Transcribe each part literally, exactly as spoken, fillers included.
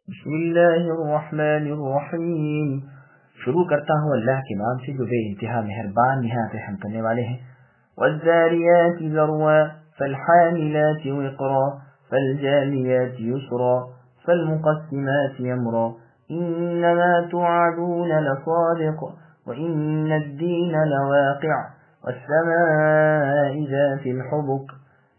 بسم اللہ الرحمن الرحیم۔ شروع کرتا ہوں اللہ کے نام سے جو بے انتہا مہربان نہایت رحم کرنے والے ہیں۔ والذاریات ذروا فالحاملات وقرا فالجاریات یسرا فالمقسمات امرا انما توعدون لصادق وان الدین لواقع والسماء ذات الحبك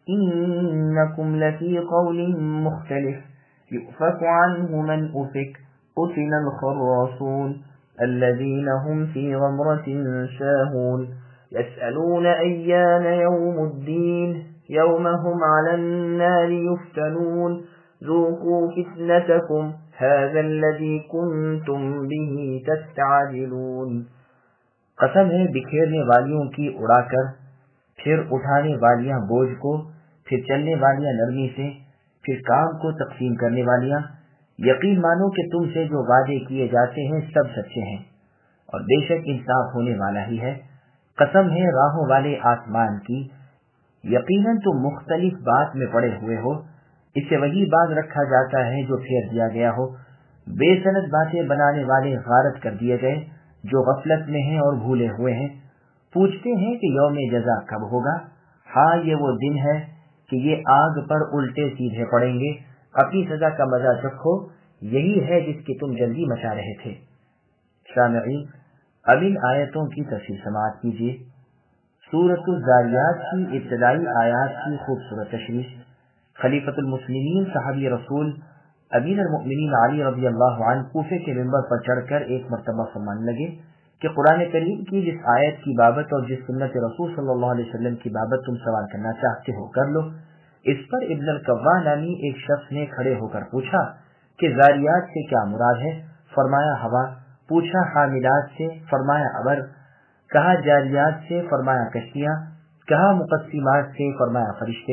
انکم لفی قول مختلف يؤفك عنه من أفك قتل الخراصون الذين هم في غمرة ساهون يسألون أيان يوم الدين يوم هم على النار يفتنون ذوقوا فتنتكم هذا الذي كنتم به تستعجلون۔ قسم ہے بکھیرنے والیوں کی اڑا کر، پھر اٹھانے والیاں بوجھ کو، پھر چلنے والیاں نرمی سے، پھر کام کو تقسیم کرنے والیاں۔ یقین مانو کہ تم سے جو وعدے کیے جاتے ہیں سب سچے ہیں، اور بے شک انصاف ہونے والا ہی ہے۔ قسم ہے راہوں والے آسمان کی، یقیناً تم مختلف بات میں پڑے ہوئے ہو، اس سے وہی باز رکھا جاتا ہے جو پھیر دیا گیا ہو۔ بے سند باتیں بنانے والے غارت کر دیے گئے جو غفلت میں ہیں اور بھولے ہوئے ہیں۔ پوچھتے ہیں کہ یوم جزا کب ہوگا؟ ہاں یہ وہ دن ہے کہ یہ آگ پر الٹے سیدھے پڑیں گے۔ اپنی سزا کا مزہ چکھو، یہی ہے جس کی تم جلدی مچا رہے تھے۔ سامعین، اب ان آیتوں کی تفصیل سماعت کیجیے۔ سورۃ الذاریات کی ابتدائی آیات کی خوبصورت تشریح۔ خلیفۃ المسلمین صحابی رسول امیر المؤمنین علی رضی اللہ عنہ کوفے کے منبر پر چڑھ کر ایک مرتبہ فرمانے لگے کہ قرآن کریم کی جس آیت کی بابت اور جس سنت رسول صلی اللہ علیہ وسلم کی بابت تم سوال کرنا چاہتے ہو کر لو۔ اس پر ابن القوا نامی ایک شخص نے کھڑے ہو کر پوچھا کہ ذاریات سے کیا مراد ہے؟ فرمایا ہوا۔ پوچھا حاملات سے؟ فرمایا ابر۔ کہا جاریات سے؟ فرمایا کشتیاں۔ کہا مقسمات سے؟ فرمایا فرشتے۔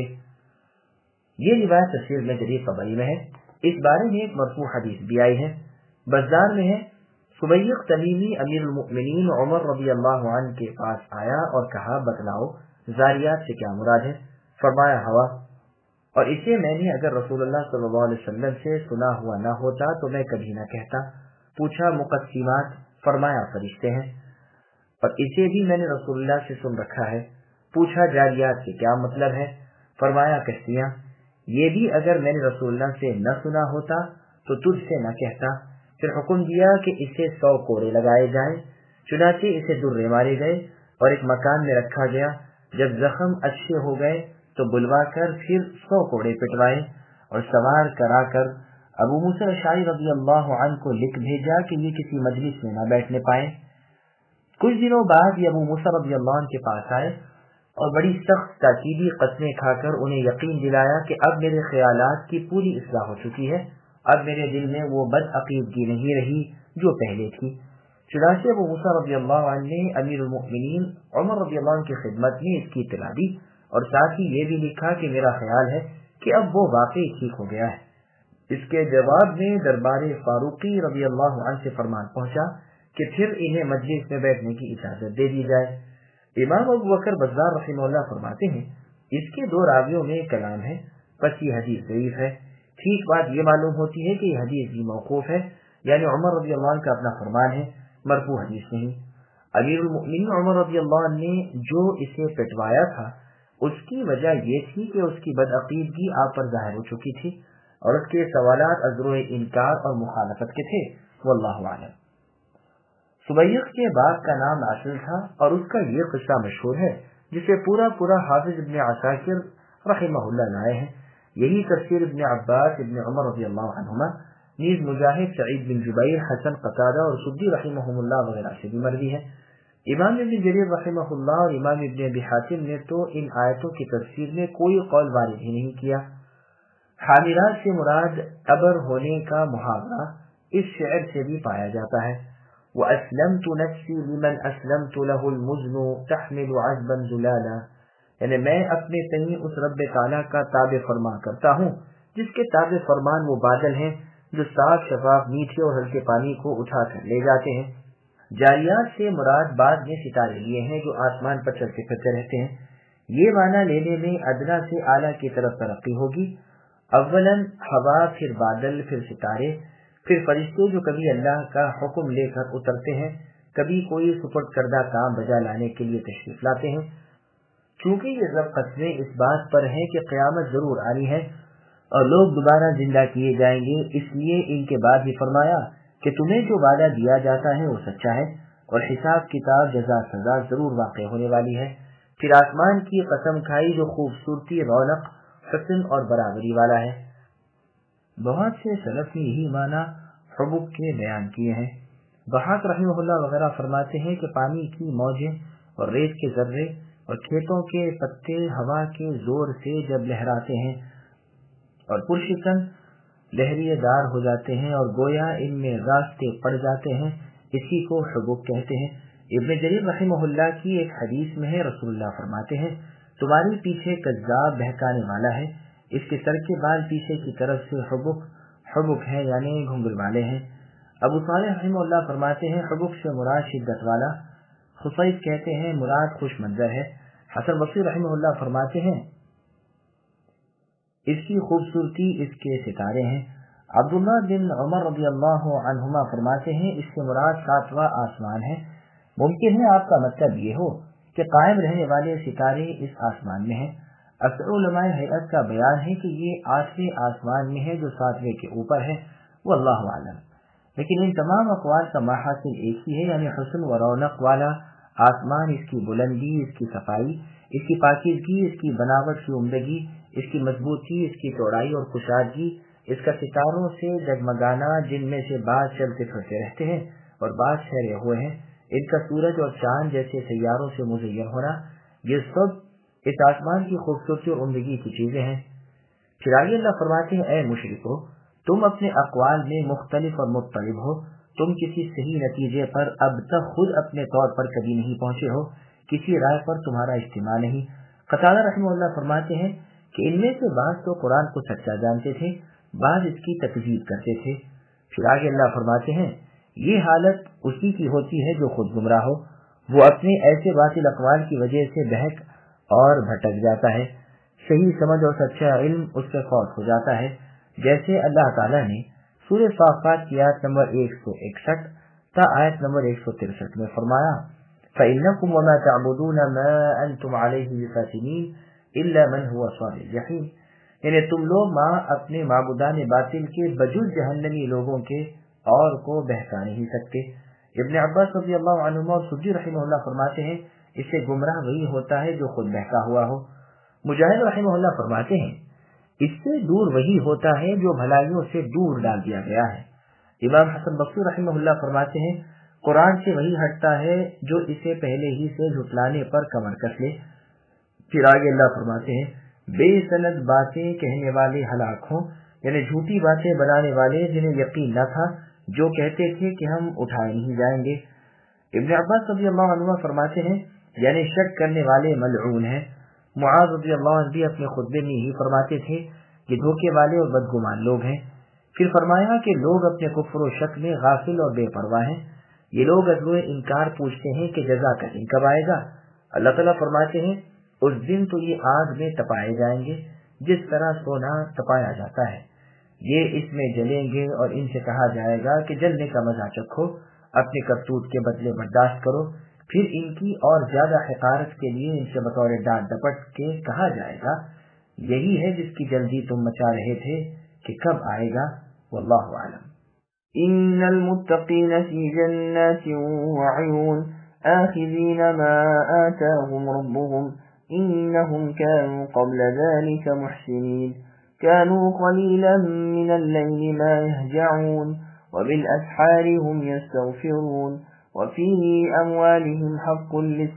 یہ روایت تفسیر میں جدید طبری میں ہے۔ اس بارے میں ایک مرفوع حدیث بھی آئی ہے، بزار میں ہے۔ سبیق تمیمی امیر المؤمنین عمر رضی اللہ عنہ کے پاس آیا اور کہا بتلاؤ ذاریات سے کیا مراد ہے؟ فرمایا ہوا، اور اسے میں نے اگر رسول اللہ صلی اللہ علیہ وسلم سے سنا ہوا نہ ہوتا تو میں کبھی نہ کہتا۔ پوچھا مقسمات؟ فرمایا فرشتے ہیں، اور اسے بھی میں نے رسول اللہ سے سن رکھا ہے۔ پوچھا جاریات سے کیا مطلب ہے؟ فرمایا کشتیاں، یہ بھی اگر میں نے رسول اللہ سے نہ سنا ہوتا تو تجھ سے نہ کہتا۔ پھر حکم دیا کہ اسے سو کوڑے لگائے جائیں، چنانچہ اسے درے مارے گئے اور ایک مکان میں رکھا گیا۔ جب زخم اچھے ہو گئے تو بلوا کر پھر سو کوڑے پٹوائے اور سوار کرا کر ابو موسیٰ اشعری رضی اللہ عنہ کو لکھ بھیجا کہ یہ کسی مجلس میں نہ بیٹھنے پائے۔ کچھ دنوں بعد یہ ابو موسیٰ رضی اللہ عنہ کے پاس آئے اور بڑی سخت تاکیدی قسمیں کھا کر انہیں یقین دلایا کہ اب میرے خیالات کی پوری اصلاح ہو چکی ہے، اب میرے دل میں وہ بد عقیدگی نہیں رہی جو پہلے تھی۔ چنانچہ ابو موسیٰ رضی اللہ عنہ نے امیر المؤمنین عمر رضی اللہ عنہ کی خدمت میں اس کی اطلاع دی اور ساتھ ہی یہ بھی لکھا کہ میرا خیال ہے کہ اب وہ واقعی ٹھیک ہو گیا ہے۔ اس کے جواب میں دربار فاروقی رضی اللہ عنہ سے فرمان پہنچا کہ پھر انہیں مجلس میں بیٹھنے کی اجازت دے دی جائے۔ امام ابو بکر بزار رحمہ اللہ فرماتے ہیں اس کے دو راویوں میں کلام ہے، پس یہ حدیث ضعیف ہے۔ ٹھیک بات یہ معلوم ہوتی ہے کہ یہ حدیث بھی موقوف ہے، یعنی عمر رضی اللہ عنہ کا اپنا فرمان ہے، مرفوع حدیث نہیں۔ امیر المؤمنین عمر رضی اللہ عنہ نے جو اسے پٹوایا تھا اس کی وجہ یہ تھی کہ اس کی بدعقیدگی آپ پر ظاہر ہو چکی تھی اور اس کے سوالات ازرو انکار اور مخالفت کے تھے، واللہ اعلم۔ سبیق کے باپ کا نام عاصم تھا اور اس کا یہ قصہ مشہور ہے جسے پورا پورا حافظ ابن عساکر رحمہ اللہ لائے ہیں۔ یہی تفسیر ابن عباس، ابن عمر رضی اللہ عنہما، نیز مجاہد، سعید بن جبیر، حسن قتادہ اور سدی رحمہم اللہ وغیرہ سے بھی مروی ہے۔ امام ابن جریر رحمہ اللہ اور امام ابن ابی حاتم نے تو ان آیتوں کی تفسیر میں کوئی قول وارد ہی نہیں کیا۔ حاملات سے مراد ابر ہونے کا محاورہ اس شعر سے بھی پایا جاتا ہے۔ وَأَسْلَمْتُ نَفْسِي لِمَنْ أَسْلَمْتُ لَهُ الْمُزْنُ تَحْمِلُ عَذْبًا زُلَالًا، یعنی میں اپنے تئیں اس رب تعالیٰ کا تابع فرمان کرتا ہوں جس کے تابع فرمان وہ بادل ہیں جو صاف شفاف میٹھے اور ہلکے پانی کو اٹھا کر لے جاتے ہیں۔ جاریات سے مراد بعد میں ستارے لیے ہیں جو آسمان پر چلتے پھرتے رہتے ہیں۔ یہ معنی لینے میں ادنا سے اعلیٰ کی طرف ترقی ہوگی۔ اولاً ہوا، پھر بادل، پھر ستارے، پھر فرشتے جو کبھی اللہ کا حکم لے کر اترتے ہیں، کبھی کوئی سپرد کردہ کام بجا لانے کے لیے تشریف لاتے ہیں۔ چونکہ یہ سب قسمیں اس بات پر ہیں کہ قیامت ضرور آنی ہے اور لوگ دوبارہ زندہ کیے جائیں گے، اس لیے ان کے بعد ہی فرمایا کہ تمہیں جو وعدہ دیا جاتا ہے وہ سچا ہے اور حساب کتاب جزا سزا ضرور واقع ہونے والی ہے۔ پھر آسمان کی قسم کھائی جو خوبصورتی، رونق، حسن اور برابری والا ہے۔ بہت سے سلف نے یہی معنی حبک کے بیان کیے ہیں۔ ضحاک رحمہ اللہ وغیرہ فرماتے ہیں کہ پانی کی موجیں اور ریت کے ذرے اور کھیتوں کے پتے ہوا کے زور سے جب لہراتے ہیں اور پرشکن لہریے دار ہو جاتے ہیں اور گویا ان میں راستے پڑ جاتے ہیں، اسی کو حبک کہتے ہیں۔ ابن جریر رحمہ اللہ کی ایک حدیث میں ہے، رسول اللہ فرماتے ہیں تمہارے پیچھے کذاب بہکانے والا ہے، اس کے سر کے بال پیچھے کی طرف سے حبک حبک ہے یعنی گھنگل والے ہیں۔ ابو صالح رحمہ اللہ فرماتے ہیں حبک سے مراد شدت والا، خصیص کہتے ہیں مراد خوش منظر ہے۔ حسن بصری رحمہ اللہ فرماتے ہیں اس کی خوبصورتی اس کے ستارے ہیں۔ عبداللہ بن عمر رضی اللہ عنہما فرماتے ہیں اس سے مراد ساتواں آسمان ہے۔ ممکن ہے آپ کا مطلب یہ ہو کہ قائم رہنے والے ستارے اس آسمان میں ہیں۔ اکثر علماء ہیئت کا بیان ہے کہ یہ آٹھویں آسمان میں ہے جو ساتویں کے اوپر ہے، واللہ اعلم۔ لیکن ان تمام اقوال کا محاصل ایک ہی ہے، یعنی حسن و رونق والا آسمان، اس کی بلندی، اس کی صفائی، اس کی پاکیزگی، اس کی بناوٹ کی عمدگی، اس کی مضبوطی، اس کی چوڑائی اور کشادگی، اس کا ستاروں سے جگمگانا جن میں سے بعض چلتے پھرتے رہتے ہیں اور بعض ٹھہرے ہوئے ہیں، ان کا سورج اور چاند جیسے سیاروں سے مزین ہونا، یہ سب اس آسمان کی خوبصورتی اور عمدگی کی چیزیں ہیں۔ پھر آگے اللہ فرماتے ہیں اے مشرکو، تم اپنے اقوال میں مختلف اور مضطرب ہو، تم کسی صحیح نتیجے پر اب تک خود اپنے طور پر کبھی نہیں پہنچے ہو، کسی رائے پر تمہارا اجتماع نہیں۔ قتادہ رحمہ اللہ فرماتے ہیں کہ ان میں سے بعض تو قرآن کو سچا جانتے تھے، بعض اس کی تکذیب کرتے تھے۔ پھر آگے اللہ فرماتے ہیں یہ حالت اسی کی ہوتی ہے جو خود گمراہ ہو، وہ اپنے ایسے باطل اقوال کی وجہ سے بہک اور بھٹک جاتا ہے، صحیح سمجھ اور سچا علم اس سے فوت ہو جاتا ہے، جیسے اللہ تعالیٰ نے سورہ صافات کی آیت نمبر ایک سو اکسٹھ تا آیت نمبر ایک سو ترسٹھ میں فرمایا فَإِنَّكُمْ وَمَا تَعْبُدُونَ مَا أَنْتُمْ عَلَيْهِ بِفَاتِنِينَ إِلَّا مَنْ هُوَ صَالِ الْجَحِيمِ، یعنی تم لوگ ماں اپنے معبودان باطل کے بجز جہنمی لوگوں کے اور کو بہکا نہیں سکتے۔ ابن عباس رضی اللہ عنہما اور سدی رحمہ اللہ فرماتے ہیں اس سے گمراہ وہی ہوتا ہے جو خود بہکا ہوا ہو۔ مجاہد رحمہ اللہ فرماتے ہیں اس سے دور وہی ہوتا ہے جو بھلائیوں سے دور ڈال دیا گیا ہے۔ امام حسن بصری رحمہ اللہ فرماتے ہیں قرآن سے وہی ہٹتا ہے جو اسے پہلے ہی سے جھٹلانے پر کمر کس لے۔ پھر آگے اللہ فرماتے ہیں بے سند باتیں کہنے والے ہلاک ہوں، یعنی جھوٹی باتیں بنانے والے جنہیں یقین نہ تھا، جو کہتے تھے کہ ہم اٹھائے نہیں جائیں گے۔ ابن عباس رضی اللہ عنہ فرماتے ہیں یعنی شک کرنے والے ملعون ہیں۔ معاذ رضی اللہ عنہ بھی اپنے خطبے میں ہی فرماتے تھے کہ دھوکے والے اور بدگمان لوگ ہیں۔ پھر فرمایا کہ لوگ اپنے کفر و شک میں غافل اور بے پرواہ ہیں، یہ لوگ عدل و انکار پوچھتے ہیں کہ جزا کا دن کب آئے گا۔ اللہ تعالیٰ فرماتے ہیں اس دن تو یہ آگ میں تپائے جائیں گے جس طرح سونا تپایا جاتا ہے، یہ اس میں جلیں گے اور ان سے کہا جائے گا کہ جلنے کا مزہ چکھو، اپنے کرتوت کے بدلے برداشت کرو۔ پھر ان کی اور زیادہ حقارت کے لیے ان سے بطور ڈانٹ ڈپٹ کے کہا جائے گا یہی ہے جس کی جلدی تم مچا رہے تھے کہ کب آئے گا، واللہ اعلم۔ ان المتقین فی جنات وعیون آخذین ما آتاهم ربهم انهم كانوا قبل ذلك محسنین كانوا قليلا من الليل ما يهجعون وبالأسحار هم يستغفرون وفي أموالهم حق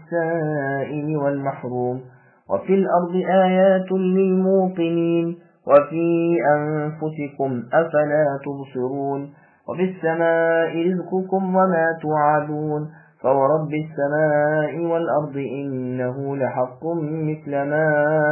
للسائل والمحروم وفي الأرض آيات للموقنين وفي أنفسكم أفلا تبصرون وفي السماء رزقكم وما توعدون فورب السماء والأرض إنه لحق مثل ما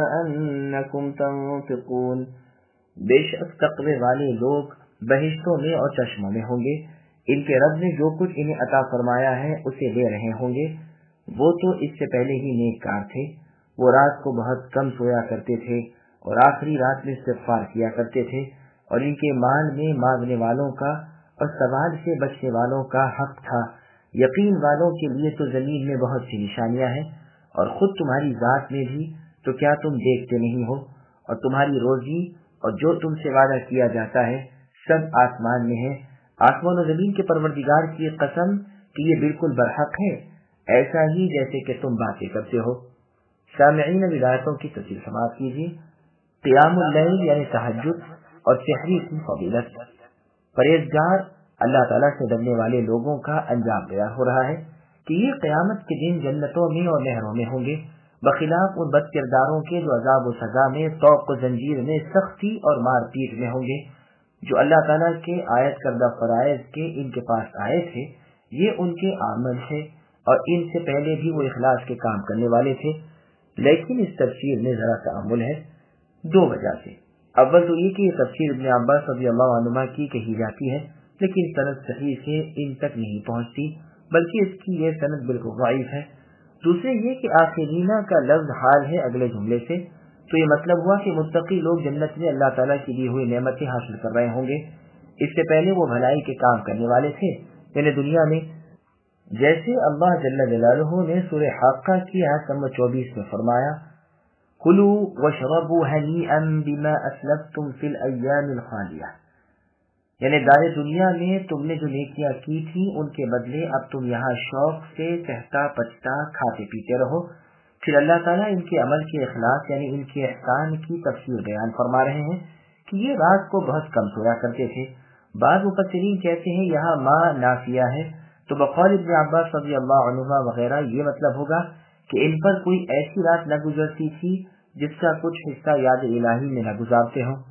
أنكم تنطقون۔ بے شک تقوی والے لوگ بہشتوں میں اور چشموں میں ہوں گے، ان کے رب نے جو کچھ انہیں عطا فرمایا ہے اسے لے رہے ہوں گے۔ وہ تو اس سے پہلے ہی نیک کار تھے، وہ رات کو بہت کم سویا کرتے تھے اور آخری رات میں استغفار کیا کرتے تھے، اور ان کے مال میں مانگنے والوں کا اور سوال سے بچنے والوں کا حق تھا۔ یقین والوں کے لیے تو زمین میں بہت سی نشانیاں ہیں، اور خود تمہاری ذات میں بھی، تو کیا تم دیکھتے نہیں ہو؟ اور تمہاری روزی اور جو تم سے وعدہ کیا جاتا ہے سب آسمان میں ہے۔ آسمان و زمین کے پروردگار کی قسم کہ یہ بالکل برحق ہے، ایسا ہی جیسے کہ تم باتیں کرتے ہو۔ سامعین ولایتوں کی تفصیل سماعت کیجیے۔ قیام اللیل یعنی تہجد اور سحری کی فضیلت۔ پرہیزگار اللہ تعالیٰ سے ڈرنے والے لوگوں کا انجام بیان ہو رہا ہے کہ یہ قیامت کے دن جنتوں میں اور نہروں میں ہوں گے، بخلاف ان بد کرداروں کے جو عذاب و سزا میں، طوق و زنجیر میں، سختی اور مار پیٹ میں ہوں گے۔ جو اللہ تعالیٰ کے عائد کردہ فرائض کے ان کے پاس آئے تھے، یہ ان کے عمل ہے، اور ان سے پہلے بھی وہ اخلاص کے کام کرنے والے تھے۔ لیکن اس تفسیر میں ذرا تأمل ہے دو وجہ سے۔ اول تو یہ کہ یہ تفسیر ابن عباس رضی اللہ عنہما کی کہی جاتی ہے، لیکن سند صحیح سے ان تک نہیں پہنچتی، بلکہ اس کی یہ سند بالکل ضعیف ہے۔ دوسرے یہ کہ آخرینہ کا لفظ حال ہے اگلے جملے سے، تو یہ مطلب ہوا کہ متقی لوگ جنت میں اللہ تعالیٰ کی دی ہوئی نعمتیں حاصل کر رہے ہوں گے۔ اس سے پہلے وہ بھلائی کے کام کرنے والے تھے، یعنی دنیا میں، جیسے اللہ جل جلالہ نے سورہ حاقہ کی آیت نمبر چوبیس میں فرمایا، کُلُوا وَاشْرَبُوا هَنِيئًا بِمَا أَسْلَفْتُمْ فِي الْأَيَّامِ الْخَالِيَةِ، یعنی دار دنیا میں تم نے جو نیکیاں کی تھی ان کے بدلے اب تم یہاں شوق سے چہتا پچتا کھاتے پیتے رہو۔ پھر اللہ تعالیٰ ان کے عمل کے اخلاص یعنی ان کے احسان کی تفسیر بیان فرما رہے ہیں کہ یہ رات کو بہت کم سویا کرتے تھے۔ بعض مفسرین کہتے ہیں یہاں ما نافیہ ہے، تو بقول ابن عباس رضی اللہ عنہما وغیرہ یہ مطلب ہوگا کہ ان پر کوئی ایسی رات نہ گزرتی تھی جس کا کچھ حصہ یاد الہی میں نہ گزارتے ہوں،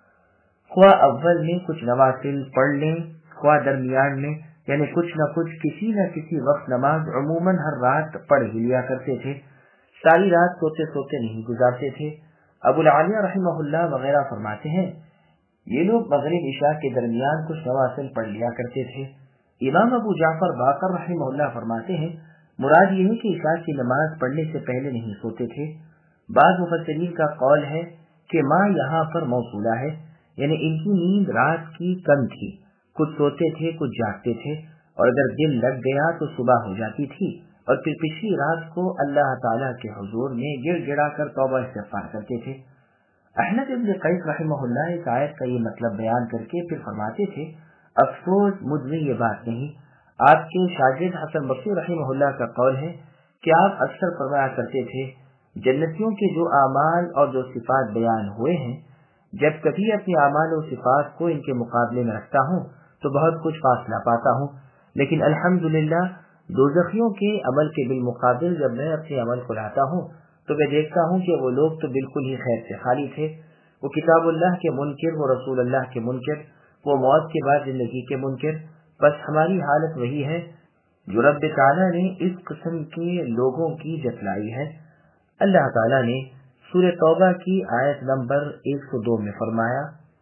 خواہ اول میں کچھ نوافل پڑھ لیں، خواہ درمیان میں، یعنی کچھ نہ کچھ کسی نہ کسی وقت نماز عموماً ہر رات پڑھ ہی لیا کرتے تھے، ساری رات سوتے سوتے نہیں گزارتے تھے۔ ابو العالیہ رحمہ اللہ وغیرہ فرماتے ہیں یہ لوگ مغرب عشاء کے درمیان کچھ نوافل پڑھ لیا کرتے تھے۔ امام ابو جعفر باقر رحمہ اللہ فرماتے ہیں مراد یہ ہے کہ عشاء کی نماز پڑھنے سے پہلے نہیں سوتے تھے۔ بعض مفسرین کا قول ہے کہ ماں یہاں پر موصولہ ہے، یعنی ان کی نیند رات کی کم تھی، کچھ سوتے تھے کچھ جاگتے تھے، اور اگر دل لگ گیا تو صبح ہو جاتی تھی، اور پھر پچھلی رات کو اللہ تعالیٰ کے حضور میں گڑ گڑا کر توبہ استغفار کرتے تھے۔ احمد ابن قیس رحمہ اللہ اس آیت کا یہ مطلب بیان کر کے پھر فرماتے تھے افسوس مجھ میں یہ بات نہیں۔ آپ کے شاگرد حسن بصری رحمہ اللہ کا قول ہے کہ آپ اکثر فرمایا کرتے تھے جنتیوں کے جو اعمال اور جو صفات بیان ہوئے ہیں، جب کبھی اپنے اعمال و صفات کو ان کے مقابلے میں رکھتا ہوں تو بہت کچھ فاصلہ پاتا ہوں، لیکن الحمدللہ دوزخیوں کے عمل کے بالمقابل جب میں اپنے عمل کو لاتا ہوں تو میں دیکھتا ہوں کہ وہ لوگ تو بالکل ہی خیر سے خالی تھے، وہ کتاب اللہ کے منکر، وہ رسول اللہ کے منکر، وہ موت کے بعد زندگی کے منکر۔ بس ہماری حالت وہی ہے جو رب تعالیٰ نے اس قسم کے لوگوں کی جتلائی ہے۔ اللہ تعالیٰ نے سورہ توبہ کی آیت نمبر ایک سو دو میں فرمایا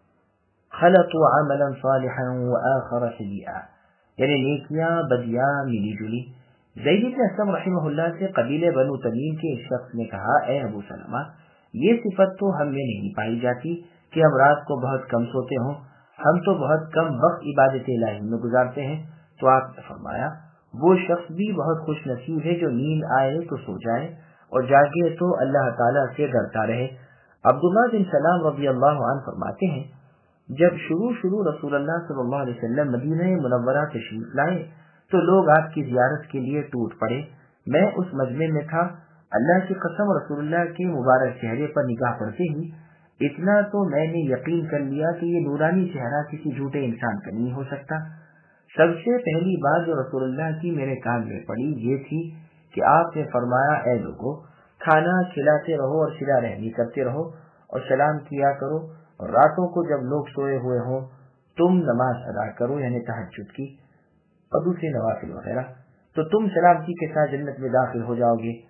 خلقوا عملا صالحا وآخر سیئا، یعنی نیکیاں بدیاں ملی جلی۔ زید بن اسلم رحمہ اللہ سے قبیلے بنو تمیم کے ایک شخص نے کہا اے ابو سلمہ، یہ صفت تو ہم میں نہیں پائی جاتی کہ ہم رات کو بہت کم سوتے ہوں، ہم تو بہت کم وقت عبادت الہی میں گزارتے ہیں۔ تو آپ نے فرمایا وہ شخص بھی بہت خوش نصیب ہے جو نیند آئے تو سو جائے اور جاگے تو اللہ تعالیٰ سے ڈرتا رہے۔ عبداللہ بن سلام رضی اللہ عنہ فرماتے ہیں جب شروع شروع رسول اللہ صلی اللہ علیہ وسلم مدینہ منورہ تشریف لائے تو لوگ آپ کی زیارت کے لیے ٹوٹ پڑے، میں اس مجمع میں تھا۔ اللہ کی قسم رسول اللہ کے مبارک چہرے پر نگاہ پڑتے ہی اتنا تو میں نے یقین کر لیا کہ یہ نورانی چہرہ کسی جھوٹے انسان کا نہیں ہو سکتا۔ سب سے پہلی بات جو رسول اللہ کی میرے کان میں پڑی یہ تھی کہ آپ نے فرمایا اے لوگو، کھانا کھلاتے رہو اور صلہ رحمی کرتے رہو اور سلام کیا کرو، اور راتوں کو جب لوگ سوئے ہوئے ہوں تم نماز ادا کرو، یعنی تہجد کی اور دوسری نوافل وغیرہ، تو تم سلامتی کے ساتھ جنت میں داخل ہو جاؤ گے۔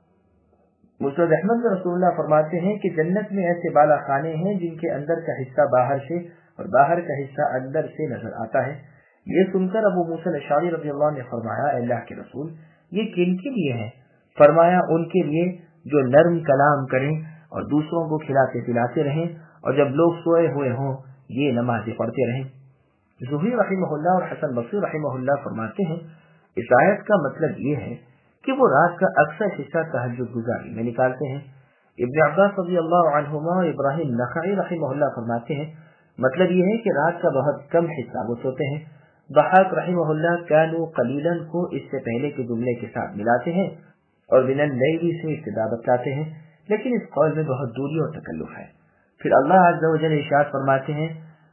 مسند احمد میں رسول اللہ فرماتے ہیں کہ جنت میں ایسے بالا خانے ہیں جن کے اندر کا حصہ باہر سے اور باہر کا حصہ اندر سے نظر آتا ہے۔ یہ سن کر ابو موسیٰ الاشعری رضی اللہ عنہ نے فرمایا اے اللہ کے رسول، یہ کن کے لیے ہے؟ فرمایا ان کے لیے جو نرم کلام کریں اور دوسروں کو کھلاتے پلاتے رہیں اور جب لوگ سوئے ہوئے ہوں یہ نمازیں پڑھتے رہیں۔ ज़ुहरी रहमहुल्लाह और हसन बसरी रहमहुल्लाह फरमाते हैं, इस आयत का मतलब ये है कि वो रात का अक्सर हिस्सा तहज्जुद गुजारी में निकालते हैं। इब्न अब्बास रज़ियल्लाहु अन्हुमा और इब्राहिम नखई रहमहुल्लाह फरमाते हैं, मतलब ये है कि रात का बहुत कम हिस्सा वो सोते हैं। दहाक रहमहुल्लाह कानू कलीलन को इससे पहले के जुमले के साथ मिलाते हैं और बिनल लैली से इब्तिदा बतलाते हैं, लेकिन इस कौल में बहुत दूरी और तकल्लुफ है। फिर अल्लाह अज़्ज़ा व जल्ल इरशाद फरमाते हैं,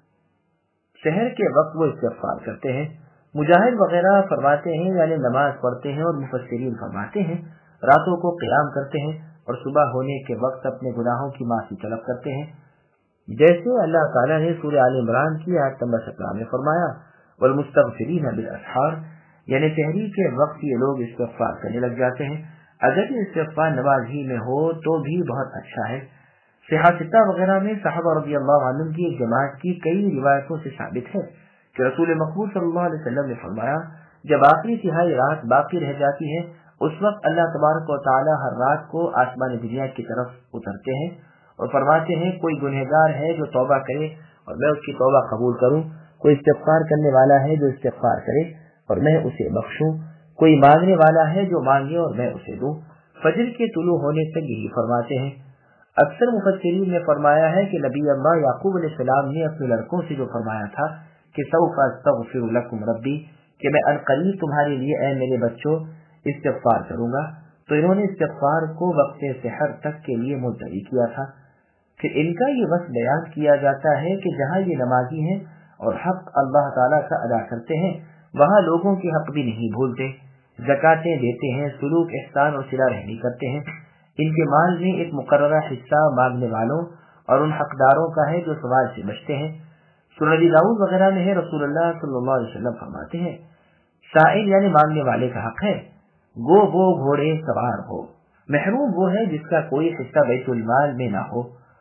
सहर के वक्त वो इस्तिग़फ़ार करते हैं। मुजाहिद वगैरह फरमाते हैं यानी नमाज पढ़ते हैं, और मुफस्सिरीन फरमाते हैं रातों को क़ियाम करते हैं और सुबह होने के वक्त अपने गुनाहों की माफ़ी तलब करते हैं, जैसे अल्लाह ताला ने सूरह आल इमरान की आयत नंबर सत्रह में फरमाया, वल मुस्तग़फ़िरीन बिल असहार, यानी सहरी के वक्त ये लोग इस्तिग़फ़ार करने लग जाते हैं। अगर ये इस्तिग़फ़ार नमाज ही में हो तो भी बहुत अच्छा है। सिहासिता वगैरह में साहबा रज़ियल्लाहु अन्हुम की एक जमात की कई रिवायतों से साबित है कि रसूल मक़बूल सल्लल्लाहु अलैहि वसल्लम ने फरमाया, जब आखिरी तिहाई रात बाकी रह जाती है उस वक्त अल्लाह तबारक व तआला हर रात को आसमान दुनिया की तरफ उतरते हैं और फरमाते हैं, कोई गुनहगार है जो तौबा करे और मैं उसकी तौबा कबूल करूं, कोई इस्तिग़फ़ार करने वाला है जो इस्तिग़फ़ार करे और मैं उसे बख्शूं, कोई मांगने वाला है जो मांगे और मैं उसे दूं। फजर के तुलू होने तक यही फरमाते हैं। अक्सर मुफस्सिरीन ने फरमाया है कि नबी अल्लाह याकूब अलैहिस्सलाम ने अपने लड़कों से जो फरमाया था कि सौफ़ा अस्तग़फ़िरु लकुम रब्बी, कि मैं अनक़रीब तुम्हारे लिए ऐ मेरे बच्चों इस्तिग़फ़ार करूंगा, तो इन्होंने इस्तिग़फ़ार को वक्त सहर तक के लिए मुलतवी किया था। फिर इनका ये वक्त बयान किया जाता है कि जहाँ ये नमाजी हैं और हक अल्लाह ताला का अदा करते हैं, वहाँ लोगों के हक भी नहीं भूलते, ज़कातें देते हैं, सुलूक एहसान और सिला रहमी करते हैं। इनके माल में एक मुकर्ररा हिस्सा मांगने वालों और उन हकदारों का है जो सवाल से बचते हैं। सुनन अबी दाऊद वगैरह में है, रसूलुल्लाह सल्लल्लाहु अलैहि वसल्लम फरमाते हैं, साइल यानी मांगने वाले का हक है गो वो घोड़े सवार हो, महरूम वो है जिसका कोई हिस्सा बैतुल माल में ना हो,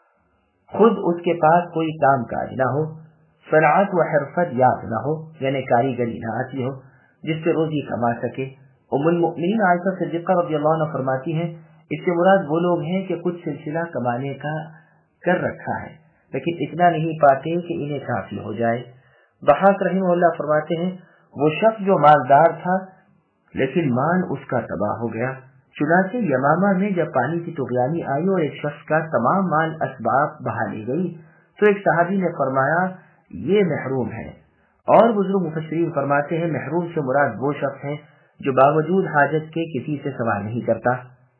खुद उसके पास कोई काम काज ना हो, सनाअत व हरफत याद ना हो यानी कारीगरी ना आती हो जिससे रोजी कमा सके। उम्मुल मुमिनीन आयशा सिद्दीक़ा रज़ियल्लाहु अन्हा फरमाती हैं, इससे मुराद वो लोग हैं कि कुछ सिलसिला कमाने का कर रखा है लेकिन इतना नहीं पाते कि इन्हें काफी हो जाए। दहाक रहमहुल्लाह फरमाते हैं, वो शख्स जो मालदार था लेकिन माल उसका तबाह हो गया। चुनाचे यमामा में जब पानी की तुग़यानी आई और एक शख्स का तमाम माल असबाब बहा ली गई तो एक सहाबी ने फरमाया, ये महरूम है। और बुजुर्ग मुफस्सिरीन फरमाते हैं, महरूम से मुराद वो शख्स है जो बावजूद हाजत के किसी से सवाल नहीं करता।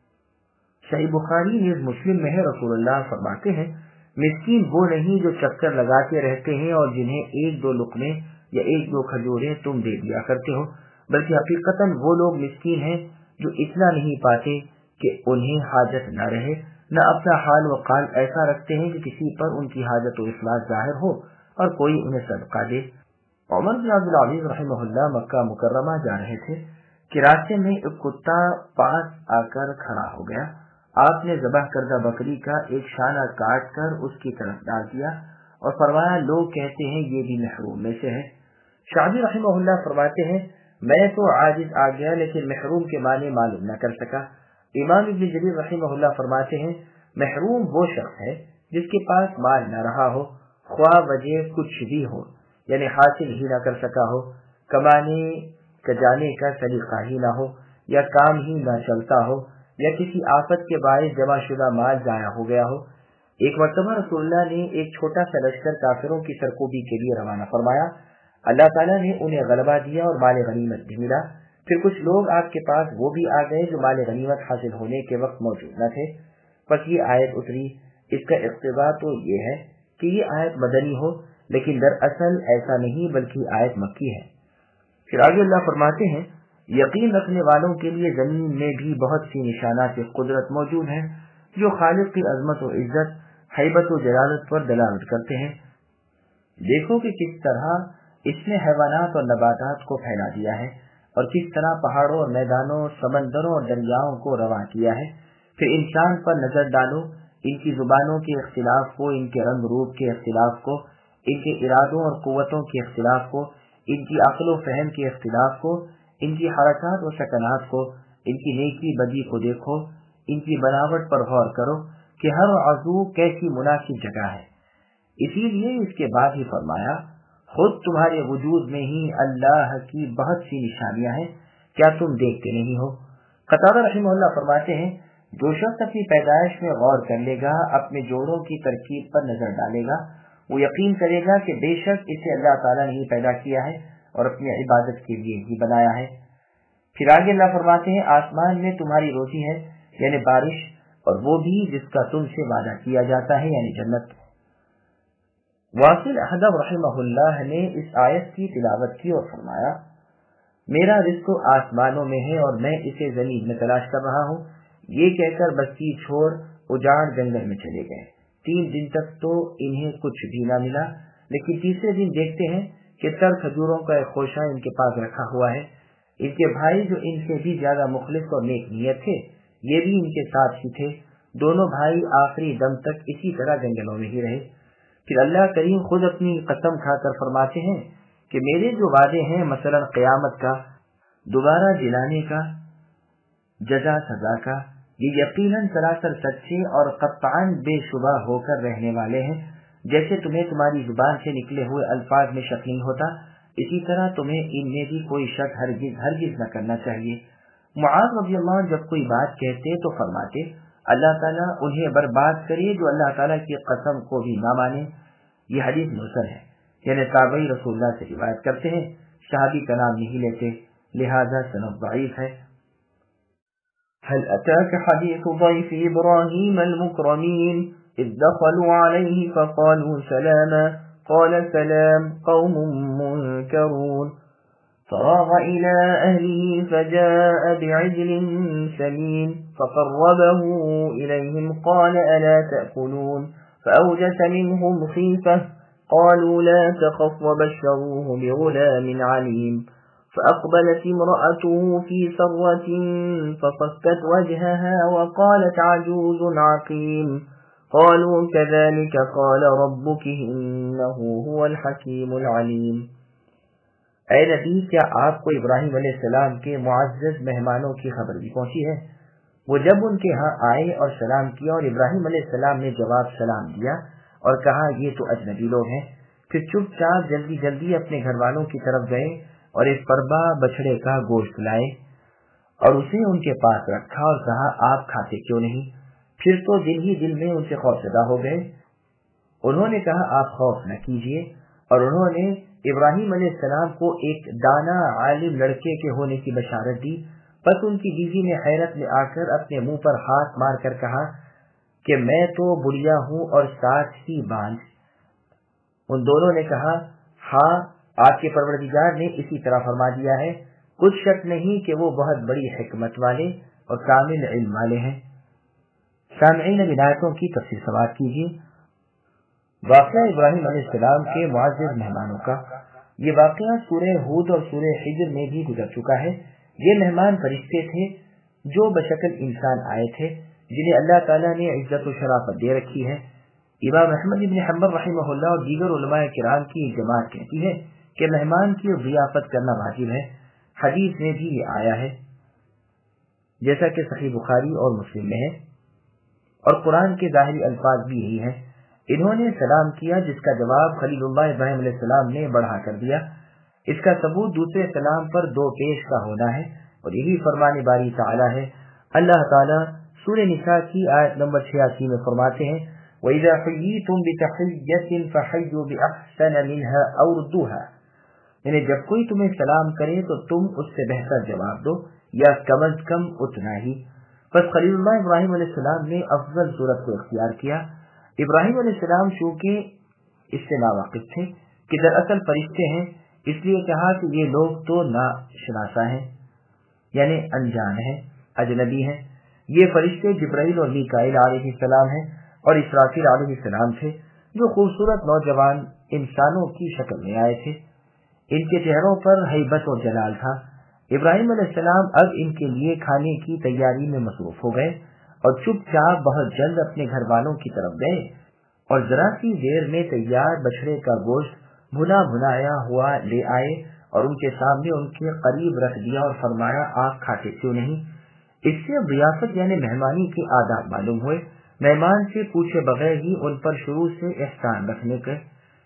सही बुखारी न्यूज मुस्लिम में है, रसूलुल्लाह फरमाते हैं, मिस्कीन वो नहीं जो चक्कर लगाते रहते हैं और जिन्हें एक दो लुक़मे या एक दो खजूरें तुम दे दिया करते हो, बल्कि हकीकतन वो लोग मिस्कीन हैं जो इतना नहीं पाते कि उन्हें हाजत न रहे, न अपना हाल व काल ऐसा रखते हैं कि किसी पर उनकी हाजत व इखलास जाहिर हो और कोई उन्हें सदका दे। उमर बिन अब्दुल अजीज रहमहुल्लाह मक्का मुकर्रमा जा रहे थे कि रास्ते में एक कुत्ता पास आकर खड़ा हो गया। आपने ज़बह करदा बकरी का एक शाना काट कर उसकी तरफ डाल दिया और फरमाया, लोग कहते हैं ये भी महरूम में से है। शादी रहमहुल्लाह फरमाते हैं, मैं तो आजिज आ गया लेकिन महरूम के माने मालूम न कर सका। इमाम इब्न जरीर रहमहुल्लाह फरमाते हैं, महरूम वो शख्स है जिसके पास माल न रहा हो, ख्वाह वजह कुछ भी हो, यानी हासिल ही न कर सका हो, कमाने का जाने का तरीका ही न हो, या काम ही न चलता हो, या किसी आफत के बायस जमा शुदा माल जाया हो गया हो। एक मर्तबा रसूलुल्लाह ने एक छोटा सा लश्कर काफिरों की सरकोबी के लिए रवाना फरमाया। अल्लाह ताला ने उन्हें गलबा दिया और माल गनीमत भी मिला। फिर कुछ लोग आपके पास वो भी आ गए जो माल गनीमत हासिल होने के वक्त मौजूद न थे। बस ये आयत उतरी। इसका इक़्तिदा तो ये है कि ये आयत मदनी हो, लेकिन दरअसल ऐसा नहीं बल्कि आयत मक्की है। फिर आगे अल्लाह फरमाते हैं, यकीन रखने वालों के लिए जमीन में भी बहुत सी निशानात कुदरत मौजूद हैं जो खालिक की अजमत और इज्जत, हैबत और जलालत पर दलालत करते हैं। देखो कि किस तरह इसने हैवानात और नबातात को फैला दिया है और किस तरह पहाड़ों और मैदानों, समंदरों और दरियाओं को रवा किया है। फिर इंसान पर नजर डालो, इनकी जुबानों के इख्तिलाफ को, इनके रंग रूप के इख्तिलाफ को, इनके इरादों और कुव्वतों के इख्तिलाफ को, इनकी अक्ल व फहम के इख्तिलाफ को, इनकी हरकत व सकनात को, इनकी नेकी बदी को देखो, इनकी बनावट पर गौर करो कि हर आज़ू कैसी मुनासिब जगह है। इसीलिए इसके बाद ही फरमाया, خود تمہارے وجود میں ہی اللہ کی بہت سی نشانیاں ہیں، کیا تم دیکھتے نہیں ہو؟ قتادہ رحمہ اللہ فرماتے ہیں جو شخص اپنی پیدائش میں غور کر لے گا، اپنے جوڑوں کی ترکیب پر نظر ڈالے گا، وہ یقین کرے گا کہ بے شک اسے اللہ تعالیٰ نے ہی پیدا کیا ہے اور اپنی عبادت کے لیے ہی بنایا ہے۔ پھر آگے اللہ فرماتے ہیں آسمان میں تمہاری روزی ہے یعنی بارش، اور وہ بھی جس کا تم سے وعدہ کیا جاتا ہے یعنی جنت۔ واصل احدب رحمہ اللہ نے اس آیت کی تلاوت کی اور فرمایا میرا رزق آسمانوں میں ہے اور میں اسے زمین میں تلاش کر رہا ہوں۔ یہ کہہ کر بستی چھوڑ اجاڑ جنگل میں چلے گئے۔ تین دن تک تو انہیں کچھ بھی نہ ملا، لیکن تیسرے دن دیکھتے ہیں کہ تر کھجوروں کا ایک خوشہ ان کے پاس رکھا ہوا ہے۔ ان کے بھائی جو ان سے بھی زیادہ مخلص اور نیک نیت تھے، یہ بھی ان کے ساتھ ہی تھے۔ دونوں بھائی آخری دم تک اسی طرح جنگلوں میں ہی رہے۔ پھر اللہ کریم خود اپنی قسم کھا کر فرماتے ہیں کہ میرے جو وعدے ہیں، مثلا قیامت کا، دوبارہ جلانے کا، جزا سزا کا، یہ یقیناً سراسر سچے اور قطعاً بے شبہ ہو کر رہنے والے ہیں۔ جیسے تمہیں تمہاری زبان سے نکلے ہوئے الفاظ میں شک نہیں ہوتا، اسی طرح تمہیں ان میں بھی کوئی شک ہرگز ہرگز نہ کرنا چاہیے۔ معاذ رضی اللہ عنہ جب کوئی بات کہتے تو فرماتے اللہ تعالیٰ انہیں برباد کرے جو اللہ تعالیٰ کی قسم کو بھی نہ مانے۔ یہ حدیث مرسل ہے، یعنی تابعی رسول اللہ سے روایت کرتے ہیں، صحابی کا نام نہیں لیتے، لہذا سند ضعیف ہے۔ هل أتاك حديث ضيف إبراهيم المكرمين إذ دخلوا عليه فقالوا سلاما قال سلام قوم منكرون فراغ إلى أهله فجاء بعجل سمين فقربه إليهم قال ألا تأكلون فأوجس منهم خيفة قالوا لا تخف وبشروه بغلام عليم فأقبلت امرأته في سرة فصكت وجهها وقالت عجوز عقيم قالوا كذلك قال ربك إنه هو الحكيم العليم۔ اے نبی کیا آپ کو ابراہیم علیہ السلام کے معزز مہمانوں کی خبر بھی پہنچی ہے؟ وہ جب ان کے ہاں آئے اور سلام کیا اور ابراہیم علیہ السلام نے جواب سلام دیا اور کہا یہ تو اجنبی لوگ ہیں، پھر چپ چاپ جلدی جلدی اپنے گھر والوں کی طرف گئے اور ایک پربا بچڑے کا گوشت لائے اور اسے ان کے پاس رکھا اور کہا آپ کھاتے کیوں نہیں؟ پھر تو دل ہی دل میں ان سے خوفزدہ ہو گئے۔ انہوں نے کہا آپ خوف نہ کیجیے، اور انہوں نے ابراہیم علیہ السلام کو ایک دانا عالم لڑکے کے ہونے کی بشارت دی۔ پس ان کی بیوی نے حیرت میں آ کر اپنے منہ پر ہاتھ مار کر کہا کہ میں تو بڑھیا ہوں اور ساتھ ہی بانجھ۔ ان دونوں نے کہا ہاں آپ کے پروردگار نے اسی طرح فرما دیا ہے، کچھ شک نہیں کہ وہ بہت بڑی حکمت والے اور کامل علم والے ہیں۔ سامعین اب آیتوں کی تفسیر سماعت کیجیے۔ واقعہ ابراہیم علیہ السلام کے معزز مہمانوں کا، یہ واقعہ سورہ ہود اور سورہ حجر میں بھی گزر چکا ہے۔ یہ مہمان فرشتے تھے جو بشکل انسان آئے تھے، جنہیں اللہ تعالیٰ نے عزت و شرافت دے رکھی ہے۔ امام احمد بن حنبل رحمہ اللہ اور دیگر علماء کرام کی ایک جماعت کہتی ہے کہ مہمان کی ضیافت کرنا واجب ہے۔ حدیث میں بھی یہ آیا ہے جیسا کہ صحیح بخاری اور مسلم میں ہے، اور قرآن کے ظاہری الفاظ بھی یہی ہیں۔ انہوں نے سلام کیا جس کا جواب خلیل اللہ ابراہیم علیہ السلام نے بڑھا کر دیا۔ اس کا ثبوت دوسرے سلام پر دو پیش کا ہونا ہے، اور یہی فرمان باری تعالی ہے۔ اللہ تعالیٰ سورہ نساء کی آیت نمبر چھیاسی میں فرماتے ہیں وَإِذَا حُيِّيتُم بِتَحِيَّةٍ فَحَيُّوا بِأَحْسَنَ مِنْهَا أَوْ رُدُّوهَا، یعنی جب کوئی تمہیں سلام کرے تو تم اس سے بہتر جواب دو یا کم از کم اتنا ہی۔ بس خلیل اللہ ابراہیم علیہ السلام نے افضل صورت کو اختیار کیا۔ ابراہیم علیہ السلام چونکہ اس سے ناواقف تھے کہ دراصل فرشتے ہیں، اس لیے کہا کہ یہ لوگ تو ناشناسا ہیں، یعنی انجان ہیں، اجنبی ہیں۔ یہ فرشتے جبرائیل اور میکائیل علیہ السلام ہیں اور اسرافیل علیہ السلام تھے، جو خوبصورت نوجوان انسانوں کی شکل میں آئے تھے۔ ان کے چہروں پر ہیبت اور جلال تھا۔ ابراہیم علیہ السلام اب ان کے لیے کھانے کی تیاری میں مصروف ہو گئے اور چپ چاپ بہت جلد اپنے گھر والوں کی طرف گئے اور ذرا سی دیر میں تیار بچڑے کا گوشت بھنا بھنایا ہوا لے آئے اور ان کے سامنے ان کے قریب رکھ دیا اور فرمایا آپ کھاتے کیوں نہیں؟ اس سے ضیافت یعنی مہمانی کے آداب معلوم ہوئے۔ مہمان سے پوچھے بغیر ہی ان پر شروع سے احسان رکھنے کے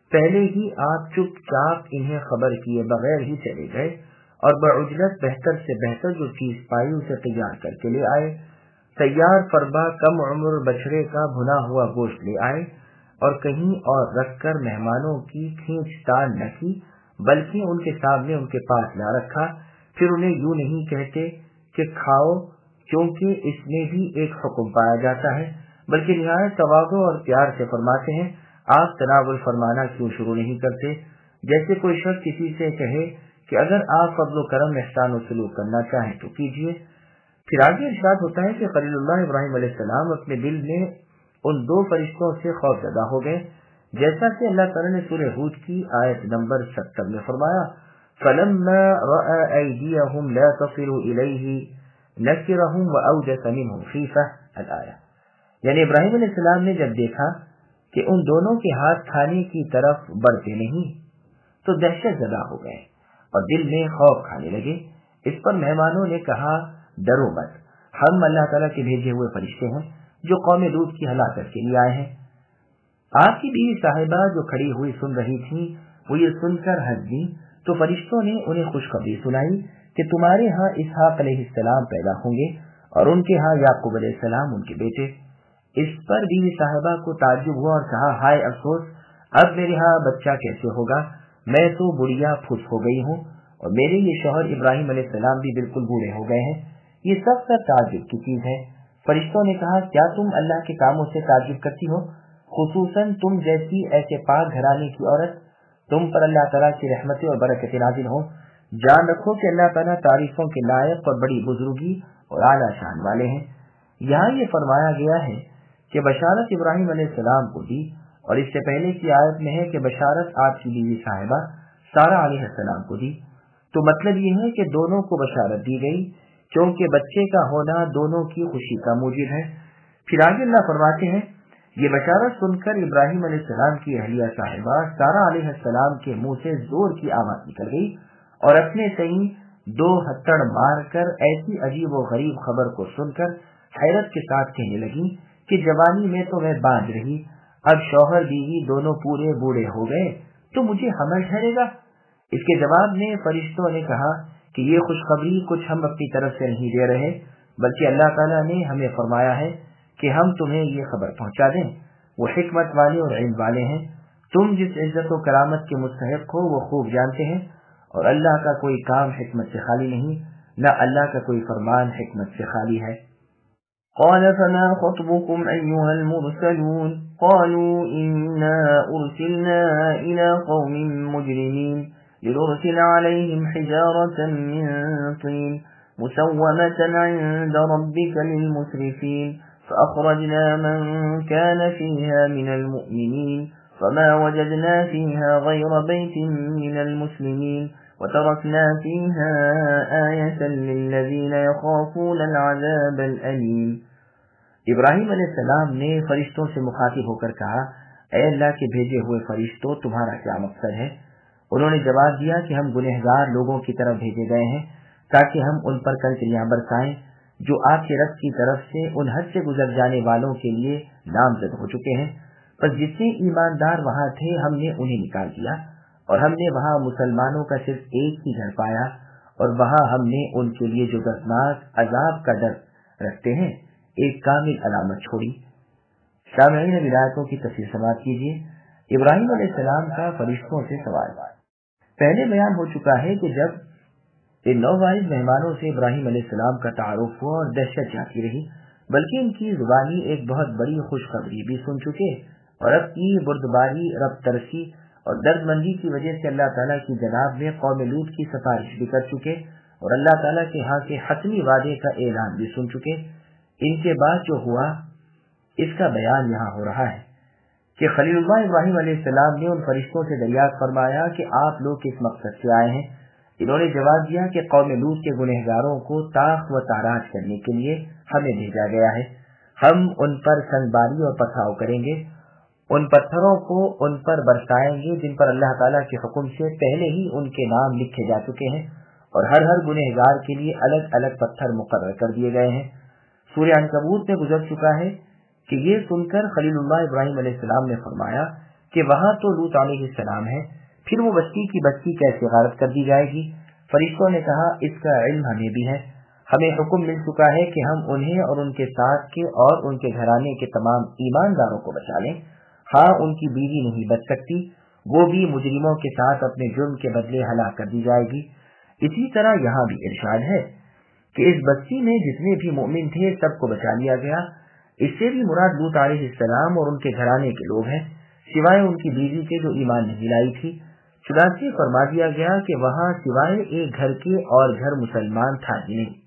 پہلے ہی آپ چپ چاپ انہیں خبر کیے بغیر ہی چلے گئے اور بعجلت بہتر سے بہتر جو چیز پائی اسے تیار کر کے لے آئے۔ تیار فربا کم عمر بچڑے کا بھنا ہوا گوشت لے آئے اور کہیں اور رکھ کر مہمانوں کی کھینچ تان نہ کی، بلکہ ان کے سامنے ان کے پاس لا رکھا۔ پھر انہیں یوں نہیں کہتے کہ کھاؤ، کیونکہ اس میں بھی ایک حکم پایا جاتا ہے، بلکہ نہایت تواضع اور پیار سے فرماتے ہیں، آپ تناول فرمانا کیوں شروع نہیں کرتے؟ جیسے کوئی شخص کسی سے کہے کہ اگر آپ فضل و کرم احسان و سلوک کرنا چاہیں تو کیجیے۔ پھر آگے ارشاد ہوتا ہے کہ خلیل اللہ ابراہیم علیہ السلام اپنے دل میں ان دو فرشتوں سے خوف زدہ ہو گئے، جیسا کہ اللہ تعالیٰ نے سورہ ہود کی آیت نمبر ستر میں فرمایا، فَلَمَّا رَأَى أَيْدِيَهُمْ لَا تَصِلُ إِلَيْهِ نَكِرَهُمْ وَأَوْجَسَ مِنْهُمْ خِيفَةً الآیہ، یعنی ابراہیم علیہ السلام نے جب دیکھا کہ ان دونوں کے ہاتھ کھانے کی طرف بڑھتے نہیں تو دہشت زدہ ہو گئے اور دل میں خوف کھانے لگے۔ اس پر مہمانوں نے کہا، ڈرو مت، ہم اللہ تعالیٰ کے بھیجے ہوئے فرشتے ہیں جو قوم لوط کی ہلاکت کے لیے آئے ہیں۔ آپ کی بیوی صاحبہ جو کھڑی ہوئی سن رہی تھی وہ یہ سن کر ہنس دی تو فرشتوں نے انہیں خوشخبری سنائی کہ تمہارے ہاں اسحاق علیہ السلام پیدا ہوں گے اور ان کے ہاں یعقوب علیہ السلام ان کے بیٹے۔ اس پر بیوی صاحبہ کو تعجب ہوا اور کہا، ہائے افسوس، اب میرے ہاں بچہ کیسے ہوگا؟ میں تو بڑھیا پھس ہو گئی ہوں اور میرے یہ شوہر ابراہیم علیہ السلام بھی بالکل بوڑھے ہو گئے ہیں۔ یہ سب سے تعجب کی چیز ہے۔ فرشتوں نے کہا، کیا تم اللہ کے کاموں سے تعجب کرتی ہو؟ خصوصاً تم جیسی ایسے پاک گھرانے کی عورت، تم پر اللہ تعالیٰ کی رحمتیں اور برکتیں نازل ہوں۔ جان رکھو کہ اللہ تعالیٰ تعریفوں کے لائق اور بڑی بزرگی اور اعلیٰ شان والے ہیں۔ یہاں یہ فرمایا گیا ہے کہ بشارت ابراہیم علیہ السلام کو دی، اور اس سے پہلے کی آیت میں ہے کہ بشارت آپ کی بیوی صاحبہ سارہ علیہ السلام کو دی۔ تو مطلب یہ ہے کہ دونوں کو بشارت دی گئی، کیونکہ بچے کا ہونا دونوں کی خوشی کا موجب ہے۔ پھر آگے اللہ فرماتے ہیں، یہ بشارت سن کر ابراہیم علیہ السلام کی اہلیہ صاحبہ سارہ علیہ السلام کے منہ سے زور کی آواز نکل گئی اور اپنے صحیح دو ہتھڑ مار کر ایسی عجیب و غریب خبر کو سن کر حیرت کے ساتھ کہنے لگی کہ جوانی میں تو میں باندھ رہی، اب شوہر بیوی دونوں پورے بوڑھے ہو گئے تو مجھے حمل ٹھہرے گا؟ اس کے جواب میں فرشتوں نے کہا کہ یہ خوشخبری کچھ ہم اپنی طرف سے نہیں دے رہے، بلکہ اللہ تعالیٰ نے ہمیں فرمایا ہے کہ ہم تمہیں یہ خبر پہنچا دیں۔ وہ حکمت والے اور علم والے ہیں، تم جس عزت و کرامت کے مستحق ہو وہ خوب جانتے ہیں، اور اللہ کا کوئی کام حکمت سے خالی نہیں، نہ اللہ کا کوئی فرمان حکمت سے خالی ہے۔ قال فما خطبكم أيها المرسلون قالوا إنا أرسلنا إلى قوم مجرمين لنرسل عليهم حجارة من طين مسومة عند ربك للمسرفين فأخرجنا من كان فيها من المؤمنين فما وجدنا فيها غير بيت من المسلمين وتركنا فيها آية للذين يخافون العذاب الأليم۔ ابراہیم علیہ السلام نے فرشتوں سے مخاطب ہو کر کہا، اے اللہ کے بھیجے ہوئے فرشتوں، تمہارا کیا مقصد ہے؟ انہوں نے جواب دیا کہ ہم گنہگار لوگوں کی طرف بھیجے گئے ہیں تاکہ ہم ان پر کنکریاں برسائیں جو آپ کے رب کی طرف سے ان حد سے گزر جانے والوں کے لیے نامزد ہو چکے ہیں۔ بس جتنے ایماندار وہاں تھے ہم نے انہیں نکال دیا، اور ہم نے وہاں مسلمانوں کا صرف ایک ہی گھر پایا، اور وہاں ہم نے ان کے لیے جو دردناک عذاب کا ڈر رکھتے ہیں ایک کامل علامت چھوڑی۔ سامعین ولایتوں کی تفسیر سماعت کیجیے۔ ابراہیم علیہ السلام کا فرشتوں سے سوال۔ پہلے بیان ہو چکا ہے کہ جب ان نوواعظ مہمانوں سے ابراہیم علیہ السلام کا تعارف ہوا اور دہشت جاتی رہی، بلکہ ان کی زبانی ایک بہت بڑی خوشخبری بھی سن چکے، اور اب کی بردباری، رب ترسی اور درد مندی کی وجہ سے اللہ تعالیٰ کی جناب میں قوم لوط کی سفارش بھی کر چکے اور اللہ تعالیٰ کے ہاں کے حتمی وعدے کا اعلان بھی سن چکے۔ ان کے بعد جو ہوا اس کا بیان یہاں ہو رہا ہے کہ خلیل اللہ ابراہیم علیہ السلام نے ان فرشتوں سے دریافت فرمایا کہ آپ لوگ کس مقصد سے آئے ہیں؟ انہوں نے جواب دیا کہ قوم لوط کے گنہگاروں کو طاق و تاراج کرنے کے لیے ہمیں بھیجا گیا ہے۔ ہم ان پر سنگباری اور پتھراؤ کریں گے، ان پتھروں کو ان پر برسائیں گے جن پر اللہ تعالیٰ کے حکم سے پہلے ہی ان کے نام لکھے جا چکے ہیں، اور ہر ہر گنہگار کے لیے الگ الگ پتھر مقرر کر دیے گئے ہیں۔ سورہ عنکبوت میں گزر چکا ہے کہ یہ سن کر خلیل اللہ ابراہیم علیہ السلام نے فرمایا کہ وہاں تو لوط علیہ السلام ہے، پھر وہ بستی کی بستی کیسے غارت کر دی جائے گی؟ فرشتوں نے کہا اس کا علم ہمیں بھی ہے، ہمیں حکم مل چکا ہے کہ ہم انہیں اور ان کے ساتھ کے اور ان کے گھرانے کے تمام ایمانداروں کو بچا لیں۔ ہاں ان کی بیوی نہیں بچ سکتی، وہ بھی مجرموں کے ساتھ اپنے جرم کے بدلے ہلاک کر دی جائے گی۔ اسی طرح یہاں بھی ارشاد ہے کہ اس بستی میں جتنے بھی مومن تھے سب کو بچا لیا گیا۔ اس سے بھی مراد لوط علیہ السلام اور ان کے گھرانے کے لوگ ہیں، سوائے ان کی بیوی کے جو ایمان نہیں لائی تھی۔ چنانچہ فرما دیا گیا کہ وہاں سوائے ایک گھر کے اور گھر مسلمان تھا ہی نہیں۔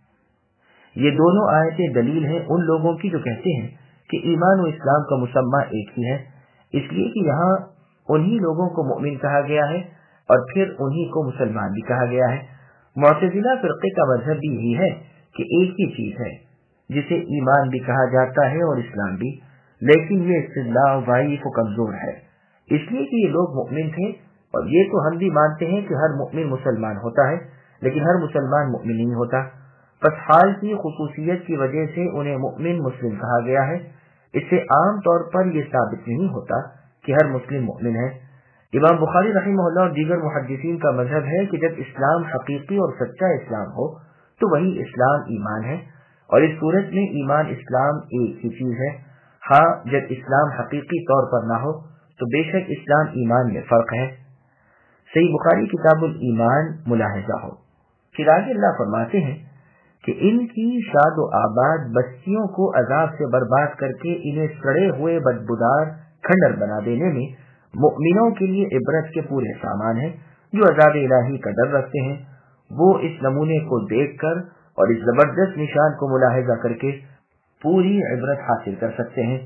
یہ دونوں آیتیں دلیل ہیں ان لوگوں کی جو کہتے ہیں کہ ایمان و اسلام کا مسمى ایک ہی ہے، اس لیے کہ یہاں انہی لوگوں کو مؤمن کہا گیا ہے اور پھر انہی کو مسلمان بھی کہا گیا ہے۔ معتزلہ فرقے کا مذہب بھی یہی ہے کہ ایک ہی چیز ہے جسے ایمان بھی کہا جاتا ہے اور اسلام بھی، لیکن یہ استدلال ضعیف و کمزور ہے، اس لیے کہ یہ لوگ مؤمن تھے، اور یہ تو ہم بھی مانتے ہیں کہ ہر مؤمن مسلمان ہوتا ہے، لیکن ہر مسلمان مؤمن نہیں ہوتا۔ پس حال کی خصوصیت کی وجہ سے انہیں مؤمن مسلم کہا گیا ہے، اس سے عام طور پر یہ ثابت نہیں ہوتا کہ ہر مسلم مؤمن ہے۔ امام بخاری رحمہ اللہ اور دیگر محدثین کا مذہب ہے کہ جب اسلام حقیقی اور سچا اسلام ہو تو وہی اسلام ایمان ہے، اور اس صورت میں ایمان اسلام ایک ہی چیز ہے۔ ہاں جب اسلام حقیقی طور پر نہ ہو تو بے شک اسلام ایمان میں فرق ہے۔ صحیح بخاری کتاب الایمان ملاحظہ ہو۔ پھر آگے اللہ فرماتے ہیں کہ ان کی شاد و آباد بستیوں کو عذاب سے برباد کر کے انہیں سڑے ہوئے بدبودار کھنڈر بنا دینے میں مؤمنوں کے لیے عبرت کے پورے سامان ہیں، جو عذاب الہی کا ڈر رکھتے ہیں۔ وہ اس نمونے کو دیکھ کر اور اس زبردست نشان کو ملاحظہ کر کے پوری عبرت حاصل کر سکتے ہیں۔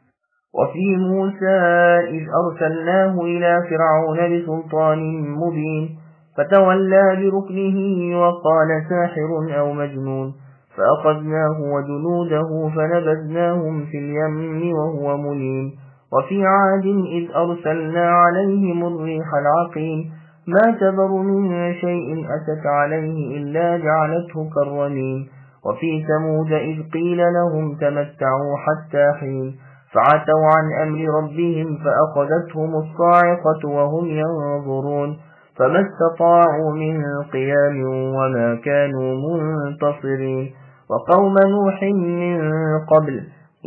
وفي موسى إذ أرسلناه إلى فرعون بسلطان مبين فتولى بركنه وقال ساحر أو مجنون فأخذناه وجنوده فنبذناهم في اليم وهو مليم وفي عاد إذ أرسلنا عليهم الريح العقيم ما تذر من شيء أتت عليه إلا جعلته كالرميم وفي ثمود إذ قيل لهم تمتعوا حتى حين فعتوا عن أمر ربهم فأخذتهم الصاعقة وهم ينظرون فما استطاعوا من قيام وما كانوا منتصرين وقوم نوح من قبل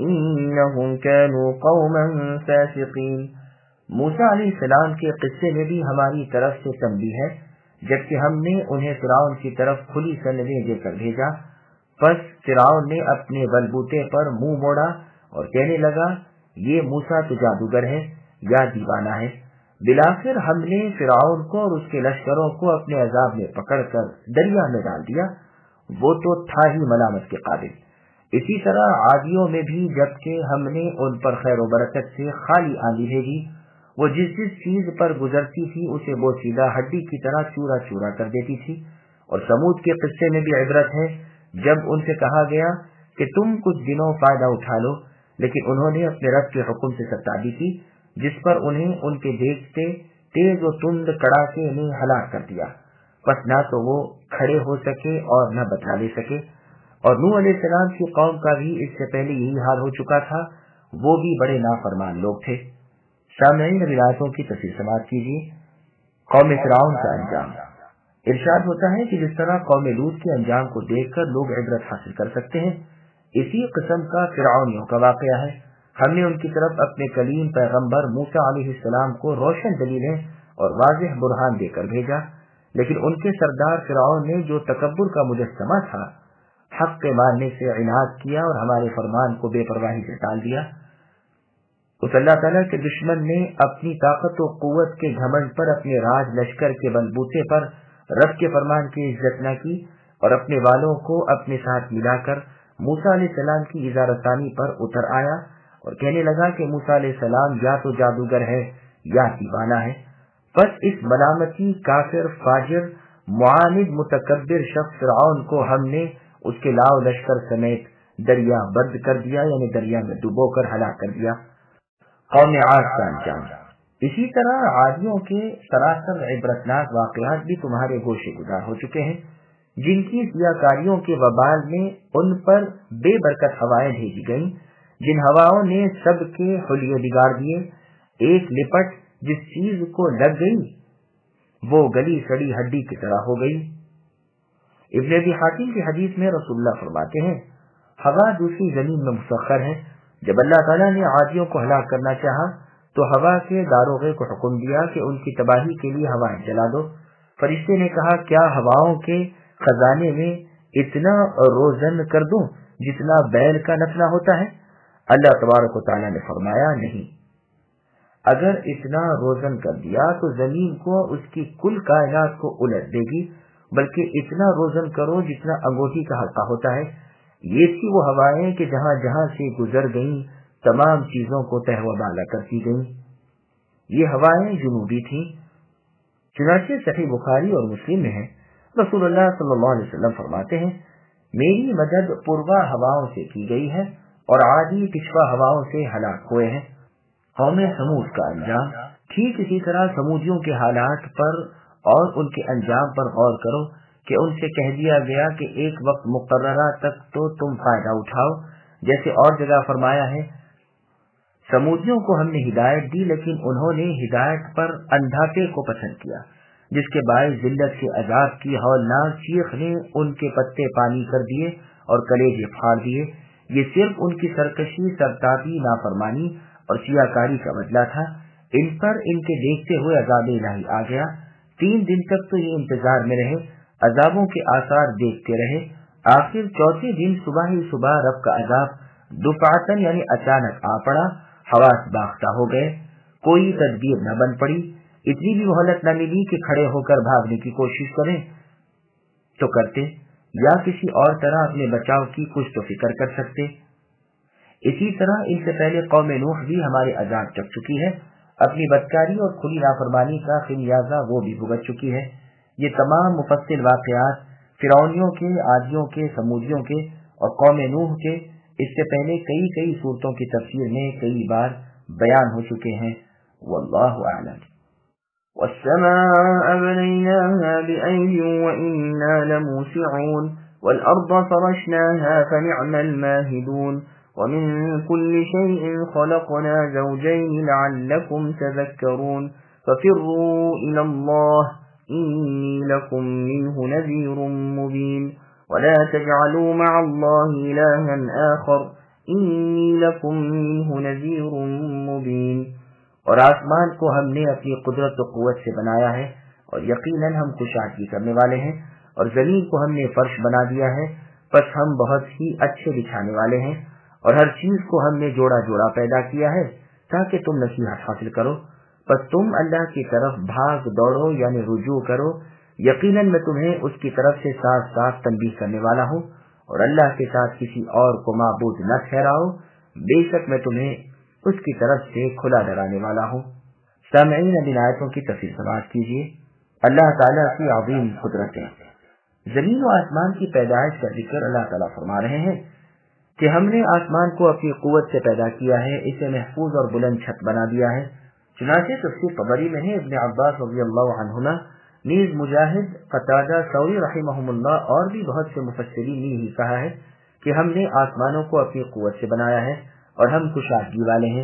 إنهم كانوا قوما فاسقين۔ موسیٰ علیہ السلام کے قصے میں بھی ہماری طرف سے تنبیہ ہے، جبکہ ہم نے انہیں فرعون کی طرف کھلی سندیں دے کر بھیجا، پس فرعون نے اپنے بلبوتے پر منہ موڑا اور کہنے لگا یہ موسیٰ تو جادوگر ہے یا دیوانہ ہے۔ بلاخر ہم نے فرعون کو اور اس کے لشکروں کو اپنے عذاب میں پکڑ کر دریا میں ڈال دیا، وہ تو تھا ہی ملامت کے قابل۔ اسی طرح عادیوں میں بھی جبکہ ہم نے ان پر خیر و برکت سے خالی آندھی بھیجی، وہ جس جس چیز پر گزرتی تھی اسے بوسیدہ ہڈی کی طرح چورا چورا کر دیتی تھی۔ اور سمود کے قصے میں بھی عبرت ہے، جب ان سے کہا گیا کہ تم کچھ دنوں فائدہ اٹھا لو، لیکن انہوں نے اپنے رب کے حکم سے ستابی کی، جس پر انہیں ان کے دیکھتے تیز و تند کڑاکے نے ہلاک کر دیا، پس نہ تو وہ کھڑے ہو سکے اور نہ بچا لے سکے۔ اور نوح علیہ السلام کی قوم کا بھی اس سے پہلے یہی حال ہو چکا تھا، وہ بھی بڑے نافرمان لوگ تھے۔ سامعین روایتوں کی تفصیل سماعت کیجیے۔ قوم فرعون کا انجام۔ ارشاد ہوتا ہے کہ جس طرح قوم لوط کے انجام کو دیکھ کر لوگ عبرت حاصل کر سکتے ہیں، اسی قسم کا فرعونیوں کا واقعہ ہے۔ ہم نے ان کی طرف اپنے کلیم پیغمبر موسیٰ علیہ السلام کو روشن دلیلیں اور واضح برہان دے کر بھیجا، لیکن ان کے سردار فرعون نے جو تکبر کا مجسمہ تھا، حق کے ماننے سے عناد کیا اور ہمارے فرمان کو بے پرواہی سے ٹال دیا۔ اس اللہ تعالیٰ کے دشمن نے اپنی طاقت و قوت کے گھمنڈ پر اپنے راج لشکر کے بلبوتے پر رب کے فرمان کی عزت نہ کی، اور اپنے والوں کو اپنے ساتھ ملا کر موسیٰ علیہ السلام کی اظہارثانی پر اتر آیا اور کہنے لگا کہ موسیٰ علیہ السلام یا تو جادوگر ہے یا دیوانہ ہے۔ پس اس ملامتی کافر فاجر معاند متکبر شخص فرعون کو ہم نے اس کے لاؤ لشکر سمیت دریا برد کر دیا، یعنی دریا میں ڈبو کر ہلاک کر دیا۔ قوم عاد کا انجام۔ اسی طرح عادیوں کے سراسر عبرتناک واقعات بھی تمہارے گوشے گزار ہو چکے ہیں، جن کی سیاکاریوں کے وبال میں ان پر بے برکت ہوائیں بھیجی گئیں، جن ہواؤں نے سب کے حلیے بگاڑ دیے۔ ایک لپٹ جس چیز کو لگ گئی وہ گلی سڑی ہڈی کی طرح ہو گئی۔ ابن ابی حاتم کی حدیث میں رسول اللہ فرماتے ہیں ہوا دوسری زمین میں مسخر ہے۔ جب اللہ تعالیٰ نے عادیوں کو ہلاک کرنا چاہا تو ہوا کے داروغے کو حکم دیا کہ ان کی تباہی کے لیے ہوائیں چلا دو۔ فرشتے نے کہا کیا ہواؤں کے خزانے میں اتنا روزن کر دوں جتنا بیل کا نفنا ہوتا ہے؟ اللہ تبارک و تعالیٰ نے فرمایا نہیں، اگر اتنا روزن کر دیا تو زمین کو اس کی کل کائنات کو الٹ دے گی، بلکہ اتنا روزن کرو جتنا انگوٹھی کا حلقہ ہوتا ہے۔ یہ تھی وہ ہوائیں کہ جہاں جہاں سے گزر گئیں تمام چیزوں کو تہوہ بالا کرتی گئیں۔ یہ ہوائیں جنوبی تھیں۔ چنانچہ صحیح بخاری اور مسلم میں ہے، رسول اللہ صلی اللہ علیہ وسلم فرماتے ہیں میری مدد پوروا ہواؤں سے کی گئی ہے اور عادی پچھوا ہواؤں سے ہلاک ہوئے ہیں۔ قوم سمود کا انجام، ٹھیک اسی طرح سمودیوں کے حالات پر اور ان کے انجام پر غور کرو کہ ان سے کہہ دیا گیا کہ ایک وقت مقررہ تک تو تم فائدہ اٹھاؤ، جیسے اور جگہ فرمایا ہے سمودیوں کو ہم نے ہدایت دی لیکن انہوں نے ہدایت پر اندھاپے کو پسند کیا، جس کے باعث ذلت کے عذاب کی ہولناک چیخ نے ان کے پتے پانی کر دیے اور کلیجے پھاڑ دیے۔ یہ صرف ان کی سرکشی، سرتابی، نافرمانی اور سیاکاری کا بدلہ تھا۔ ان پر ان کے دیکھتے ہوئے عذاب الہی آ گیا۔ تین دن تک تو یہ انتظار میں رہے، عذابوں کے آثار دیکھتے رہے۔ آخر چوتھے دن صبح ہی صبح رب کا عذاب دفعتاً یعنی اچانک آ پڑا، حواس باختہ ہو گئے، کوئی تدبیر نہ بن پڑی، اتنی بھی مہلت نہ ملی کہ کھڑے ہو کر بھاگنے کی کوشش کریں تو کرتے یا کسی اور طرح اپنے بچاؤ کی کچھ تو فکر کر سکتے۔ اسی طرح ان سے پہلے قوم نوح بھی ہمارے عذاب چک چکی ہے، اپنی بدکاری اور کھلی نافرمانی کا خمیازہ وہ بھی بھگت چکی ہے۔ یہ تمام مفصل واقعات فرعونیوں کے، عادیوں کے، سمودیوں کے اور قوم نوح کے اس سے پہلے کئی کئی صورتوں کی تفسیر میں کئی بار بیان ہو چکے ہیں۔ واللہ اعلم۔ والسماء بنيناها بأيد وإنا لموسعون والأرض فرشناها فنعم الماهدون ومن كل شيء خلقنا زوجين لعلكم تذكرون ففروا إلى الله إني لكم منه نذير مبين ولا تجعلوا مع الله إلها آخر إني لكم منه نذير مبين۔ اور آسمان کو ہم نے اپنی قدرت و قوت سے بنایا ہے اور یقیناً ہم کشادگی کرنے والے ہیں، اور زمین کو ہم نے فرش بنا دیا ہے، پس ہم بہت ہی اچھے بچھانے والے ہیں، اور ہر چیز کو ہم نے جوڑا جوڑا پیدا کیا ہے تاکہ تم نصیحت حاصل کرو، پس تم اللہ کی طرف بھاگ دوڑو یعنی رجوع کرو، یقیناً میں تمہیں اس کی طرف سے صاف صاف تنبیہ کرنے والا ہوں، اور اللہ کے ساتھ کسی اور کو معبود نہ ٹھہراؤ، بے شک میں تمہیں اس کی طرف سے کھلا ڈرانے والا ہوں۔ سامعین اب ان آیتوں کی تفسیر سماعت کیجیے۔ اللہ تعالیٰ کی عظیم قدرتیں۔ زمین و آسمان کی پیدائش کا ذکر اللہ تعالیٰ فرما رہے ہیں کہ ہم نے آسمان کو اپنی قوت سے پیدا کیا ہے، اسے محفوظ اور بلند چھت بنا دیا ہے۔ چنانچہ تفسیر طبری میں ہے، ابن عباس رضی اللہ عنہما، نیز مجاہد، قتادہ، ثوری رحمہم اللہ اور بھی بہت سے مفسرین نے یہی کہا ہے کہ ہم نے آسمانوں کو اپنی قوت سے بنایا ہے اور ہم کشادگی والے ہیں۔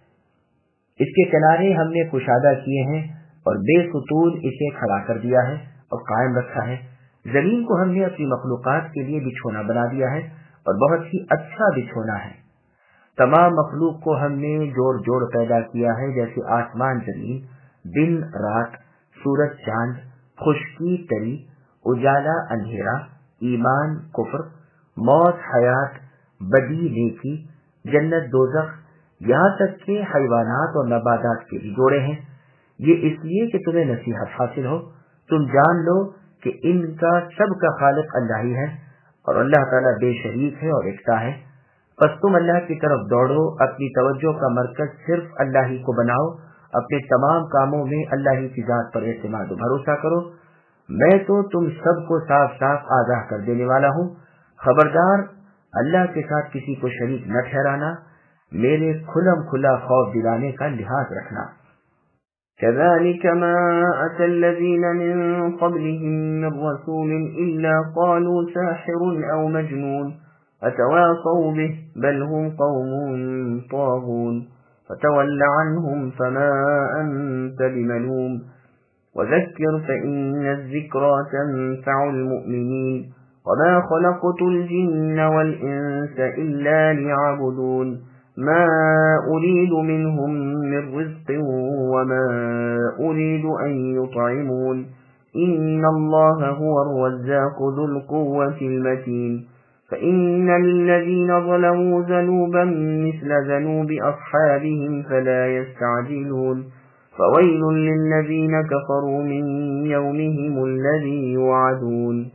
اس کے کنارے ہم نے کشادہ کیے ہیں اور بے ستون اسے کھڑا کر دیا ہے اور قائم رکھا ہے۔ زمین کو ہم نے اپنی مخلوقات کے لیے بچھونا بنا دیا ہے اور بہت ہی اچھا بچھونا ہے۔ تمام مخلوق کو ہم نے جوڑ جوڑ پیدا کیا ہے، جیسے آسمان زمین، دن رات، سورج چاند، خشکی تری، اجالا اندھیرا، ایمان کفر، موت حیات، بدی نیکی، جنت دوزخ، یہاں تک کہ حیوانات اور نباتات کے بھی جوڑے ہیں۔ یہ اس لیے کہ تمہیں نصیحت حاصل ہو، تم جان لو کہ ان کا سب کا خالق اللہ ہی ہے اور اللہ تعالیٰ بے شریک ہے اور یکتا ہے۔ پس تم اللہ کی طرف دوڑو، اپنی توجہ کا مرکز صرف اللہ ہی کو بناؤ، اپنے تمام کاموں میں اللہ ہی کی ذات پر اعتماد و بھروسہ کرو۔ میں تو تم سب کو صاف صاف آگاہ کر دینے والا ہوں، خبردار اللہ کے ساتھ کسی کو شریک نہ ٹھہرانا، میرے کھلم کھلا خوف دلانے کا لحاظ رکھنا۔ كذلك ما أتى الذين من قبلهم من رسول إلا قالوا ساحر أو مجنون أتواصوا به بل هم قوم طاغون فتول عنهم فما أنت بملوم وذكر فإن الذكرى تنفع المؤمنين وما خلقت الجن والإنس إلا ليعبدون ما أريد منهم من رزق وما أريد أن يطعمون إن الله هو الرزاق ذو القوة المتين فإن للذين ظلموا ذنوبا مثل ذنوب أصحابهم فلا يستعجلون فويل للذين كفروا من يومهم الذي يوعدون.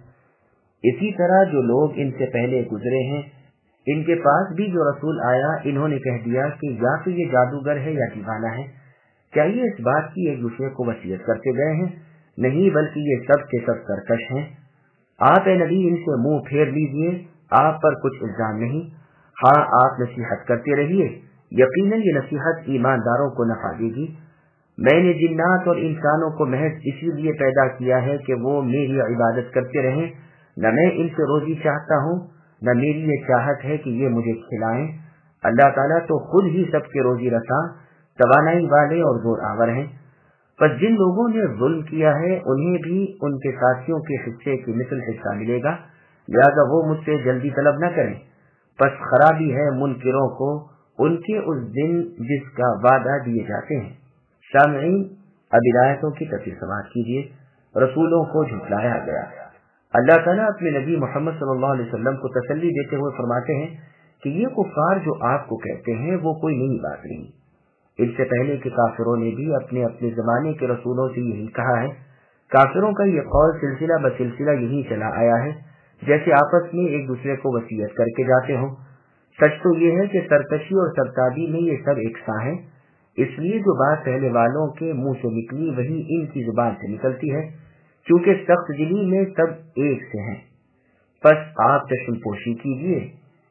اسی طرح جو لوگ ان سے پہلے گزرے ہیں ان کے پاس بھی جو رسول آیا انہوں نے کہہ دیا کہ یا تو یہ جادوگر ہے یا دیوانہ ہے. کیا یہ اس بات کی ایک دوسرے کو وصیت کرتے گئے ہیں؟ نہیں، بلکہ یہ سب کے سب سرکش ہیں. آپ اے نبی ان سے منہ پھیر لیجئے، آپ پر کچھ الزام نہیں. ہاں آپ نصیحت کرتے رہیے، یقیناً یہ نصیحت ایمانداروں کو نفع دے گی. میں نے جنات اور انسانوں کو محض اسی لیے پیدا کیا ہے کہ وہ میری عبادت کرتے رہیں. نہ میں ان سے روزی چاہتا ہوں نہ میری یہ چاہت ہے کہ یہ مجھے کھلائیں. اللہ تعالیٰ تو خود ہی سب کے روزی رساں، توانائی والے اور زور آور ہیں. پس جن لوگوں نے ظلم کیا ہے انہیں بھی ان کے ساتھیوں کے حصے کی مثل حصہ ملے گا، لہذا وہ مجھ سے جلدی طلب نہ کریں. پس خرابی ہے منکروں کو ان کے اس دن جس کا وعدہ دیے جاتے ہیں. سامعین، اب ہدایتوں کی تفصیل سماعت کیجیے. رسولوں کو جھٹلایا گیا. اللہ تعالیٰ اپنے نبی محمد صلی اللہ علیہ وسلم کو تسلی دیتے ہوئے فرماتے ہیں کہ یہ کفار جو آپ کو کہتے ہیں وہ کوئی نئی بات نہیں. اس سے پہلے کے کافروں نے بھی اپنے اپنے زمانے کے رسولوں سے یہی کہا ہے. کافروں کا یہ قول سلسلہ بسلسلہ یہی چلا آیا ہے، جیسے آپس میں ایک دوسرے کو وصیت کر کے جاتے ہوں. سچ تو یہ ہے کہ سرکشی اور سرتابی میں یہ سب یکساں ہیں، اس لیے جو بات پہلے والوں کے منہ سے نکلی وہی ان کی زبان سے نکلتی ہے، کیونکہ سخت دلی میں سب ایک سے ہیں. پس آپ چشم پوشی کیجیے.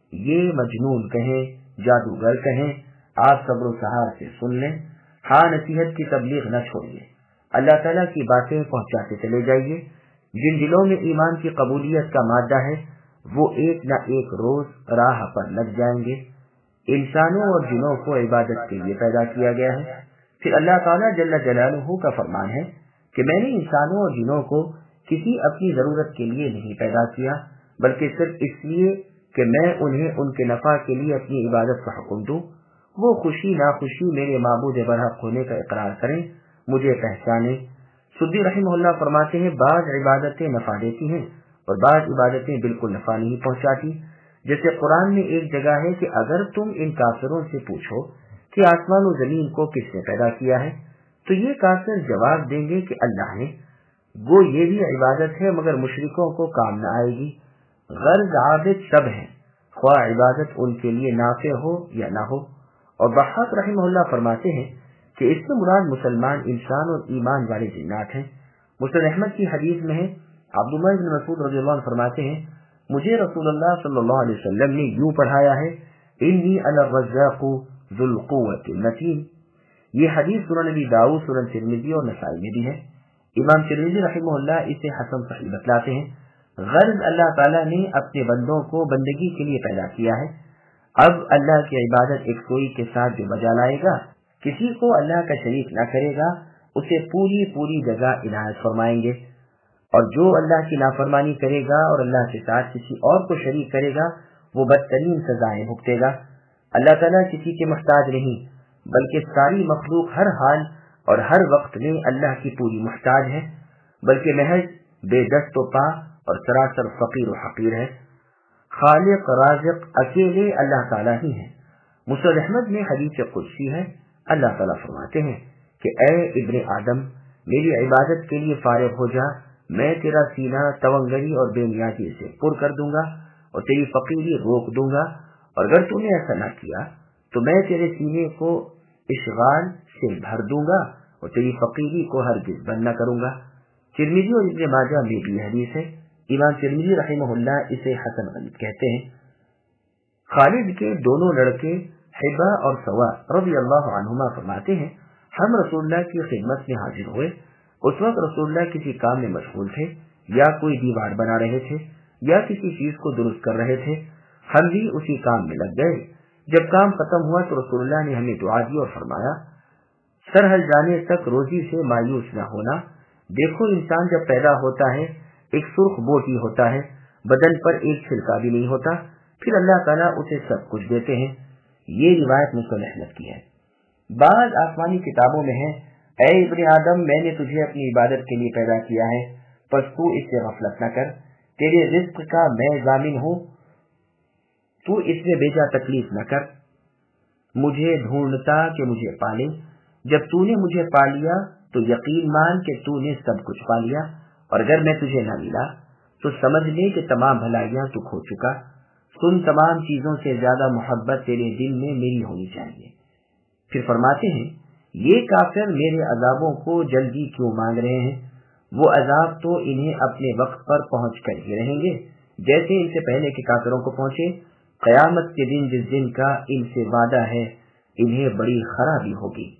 یہ مجنون کہیں، جادوگر کہیں، آپ صبر و سہار سے سن لیں. ہاں نصیحت کی تبلیغ نہ چھوڑیے، اللہ تعالیٰ کی باتیں پہنچاتے چلے جائیے. جن دلوں میں ایمان کی قبولیت کا مادہ ہے وہ ایک نہ ایک روز راہ پر لگ جائیں گے. انسانوں اور جنوں کو عبادت کے لیے پیدا کیا گیا ہے. پھر اللہ تعالیٰ جل جلالہ کا فرمان ہے کہ میں نے انسانوں اور جنوں کو کسی اپنی ضرورت کے لیے نہیں پیدا کیا، بلکہ صرف اس لیے کہ میں انہیں ان کے نفع کے لیے اپنی عبادت کا حکم دوں. وہ خوشی ناخوشی میرے معبود برحق ہونے کا اقرار کریں، مجھے پہچانیں. سدی رحمہ اللہ فرماتے ہیں بعض عبادتیں نفع دیتی ہیں اور بعض عبادتیں بالکل نفع نہیں پہنچاتی. جیسے قرآن میں ایک جگہ ہے کہ اگر تم ان کافروں سے پوچھو کہ آسمان و زمین کو کس نے پیدا کیا ہے تو یہ کافر جواب دیں گے کہ اللہ نے. وہ یہ بھی عبادت ہے مگر مشرکوں کو کام نہ آئے گی. غرض عابد سب ہیں، خواہ عبادت ان کے لیے نافع ہو یا نہ ہو. اور ضحاک رحمہ اللہ فرماتے ہیں کہ اس سے مراد مسلمان انسان اور ایمان والے جنات ہیں. مسند احمد کی حدیث میں ہے، عبداللہ بن مسعود رضی اللہ عنہ فرماتے ہیں مجھے رسول اللہ صلی اللہ علیہ وسلم نے یوں پڑھایا ہے انی انا الرزاق ذو القوة المتین. یہ حدیث سنن نبی داؤد، سنن ترمذی اور نسائی میں بھی ہے. امام ترمذی رحمہ اللہ اسے حسن صحیح بتلاتے ہیں. غرض اللہ تعالیٰ نے اپنے بندوں کو بندگی کے لیے پیدا کیا ہے. اب اللہ کی عبادت ایک سوئی کے ساتھ جو بجا لائے گا، کسی کو اللہ کا شریک نہ کرے گا، اسے پوری پوری جزا عنایت فرمائیں گے. اور جو اللہ کی نافرمانی کرے گا اور اللہ کے ساتھ کسی اور کو شریک کرے گا وہ بدترین سزائیں بھگتے گا. اللہ تعالیٰ کسی کے محتاج نہیں بلکہ ساری مخلوق ہر حال اور ہر وقت میں اللہ کی پوری محتاج ہے، بلکہ محض بے دست و پا اور سراسر فقیر و حقیر ہے. خالق رازق اکیلے اللہ تعالیٰ ہی ہیں. مسند احمد میں حدیث قدسی ہے، اللہ تعالیٰ فرماتے ہیں کہ اے ابن آدم میری عبادت کے لیے فارغ ہو جا، میں تیرا سینہ تونگری اور بے نیازی سے پر کر دوں گا اور تیری فقیری روک دوں گا، اور اگر تم نے ایسا نہ کیا تو میں تیرے سینے کو اشغال سے بھر دوں گا اور تیری فقیری کو ہرگز بند نہ کروں گا. ترمذی اور ابن ماجہ میں بھی حدیث ہے. امام ترمذی رحمہ اللہ اسے حسن غریب کہتے ہیں. خالد کے دونوں لڑکے حبا اور سوا رضی اللہ عنہما فرماتے ہیں ہم رسول اللہ کی خدمت میں حاضر ہوئے. اس وقت رسول اللہ کسی کام میں مشغول تھے، یا کوئی دیوار بنا رہے تھے یا کسی چیز کو درست کر رہے تھے. ہم بھی اسی کام میں لگ گئے. جب کام ختم ہوا تو رسول اللہ نے ہمیں دعا دی اور فرمایا سرحل جانے تک روزی سے مایوس نہ ہونا. دیکھو انسان جب پیدا ہوتا ہے ایک سرخ بوٹی ہوتا ہے, بدن پر ایک چھلکا بھی نہیں ہوتا, پھر اللہ تعالیٰ اسے سب کچھ دیتے ہیں. یہ روایت مسلم احمد کی ہے. بعض آسمانی کتابوں میں ہے اے ابن آدم میں نے تجھے اپنی عبادت کے لیے پیدا کیا ہے, پس تو اس سے غفلت نہ کر, تیرے رزق کا میں ضامن ہوں, تو اس میں بیجا تکلیف نہ کر. مجھے ڈھونڈتا کہ مجھے پالے, جب تو نے مجھے پا لیا تو یقین مان کہ تو نے سب کچھ پا لیا, اور اگر میں تجھے نہ ملا تو سمجھ لے کہ تمام بھلائیاں تو کھو چکا. سن تمام چیزوں سے زیادہ محبت تیرے دل میں میری ہونی چاہیے. پھر فرماتے ہیں یہ کافر میرے عذابوں کو جلدی کیوں مانگ رہے ہیں؟ وہ عذاب تو انہیں اپنے وقت پر پہنچ کر ہی رہیں گے جیسے ان سے پہلے کے کافروں کو پہنچے. قیامت کے دن جس دن کا ان سے وعدہ ہے انہیں بڑی خرابی ہوگی.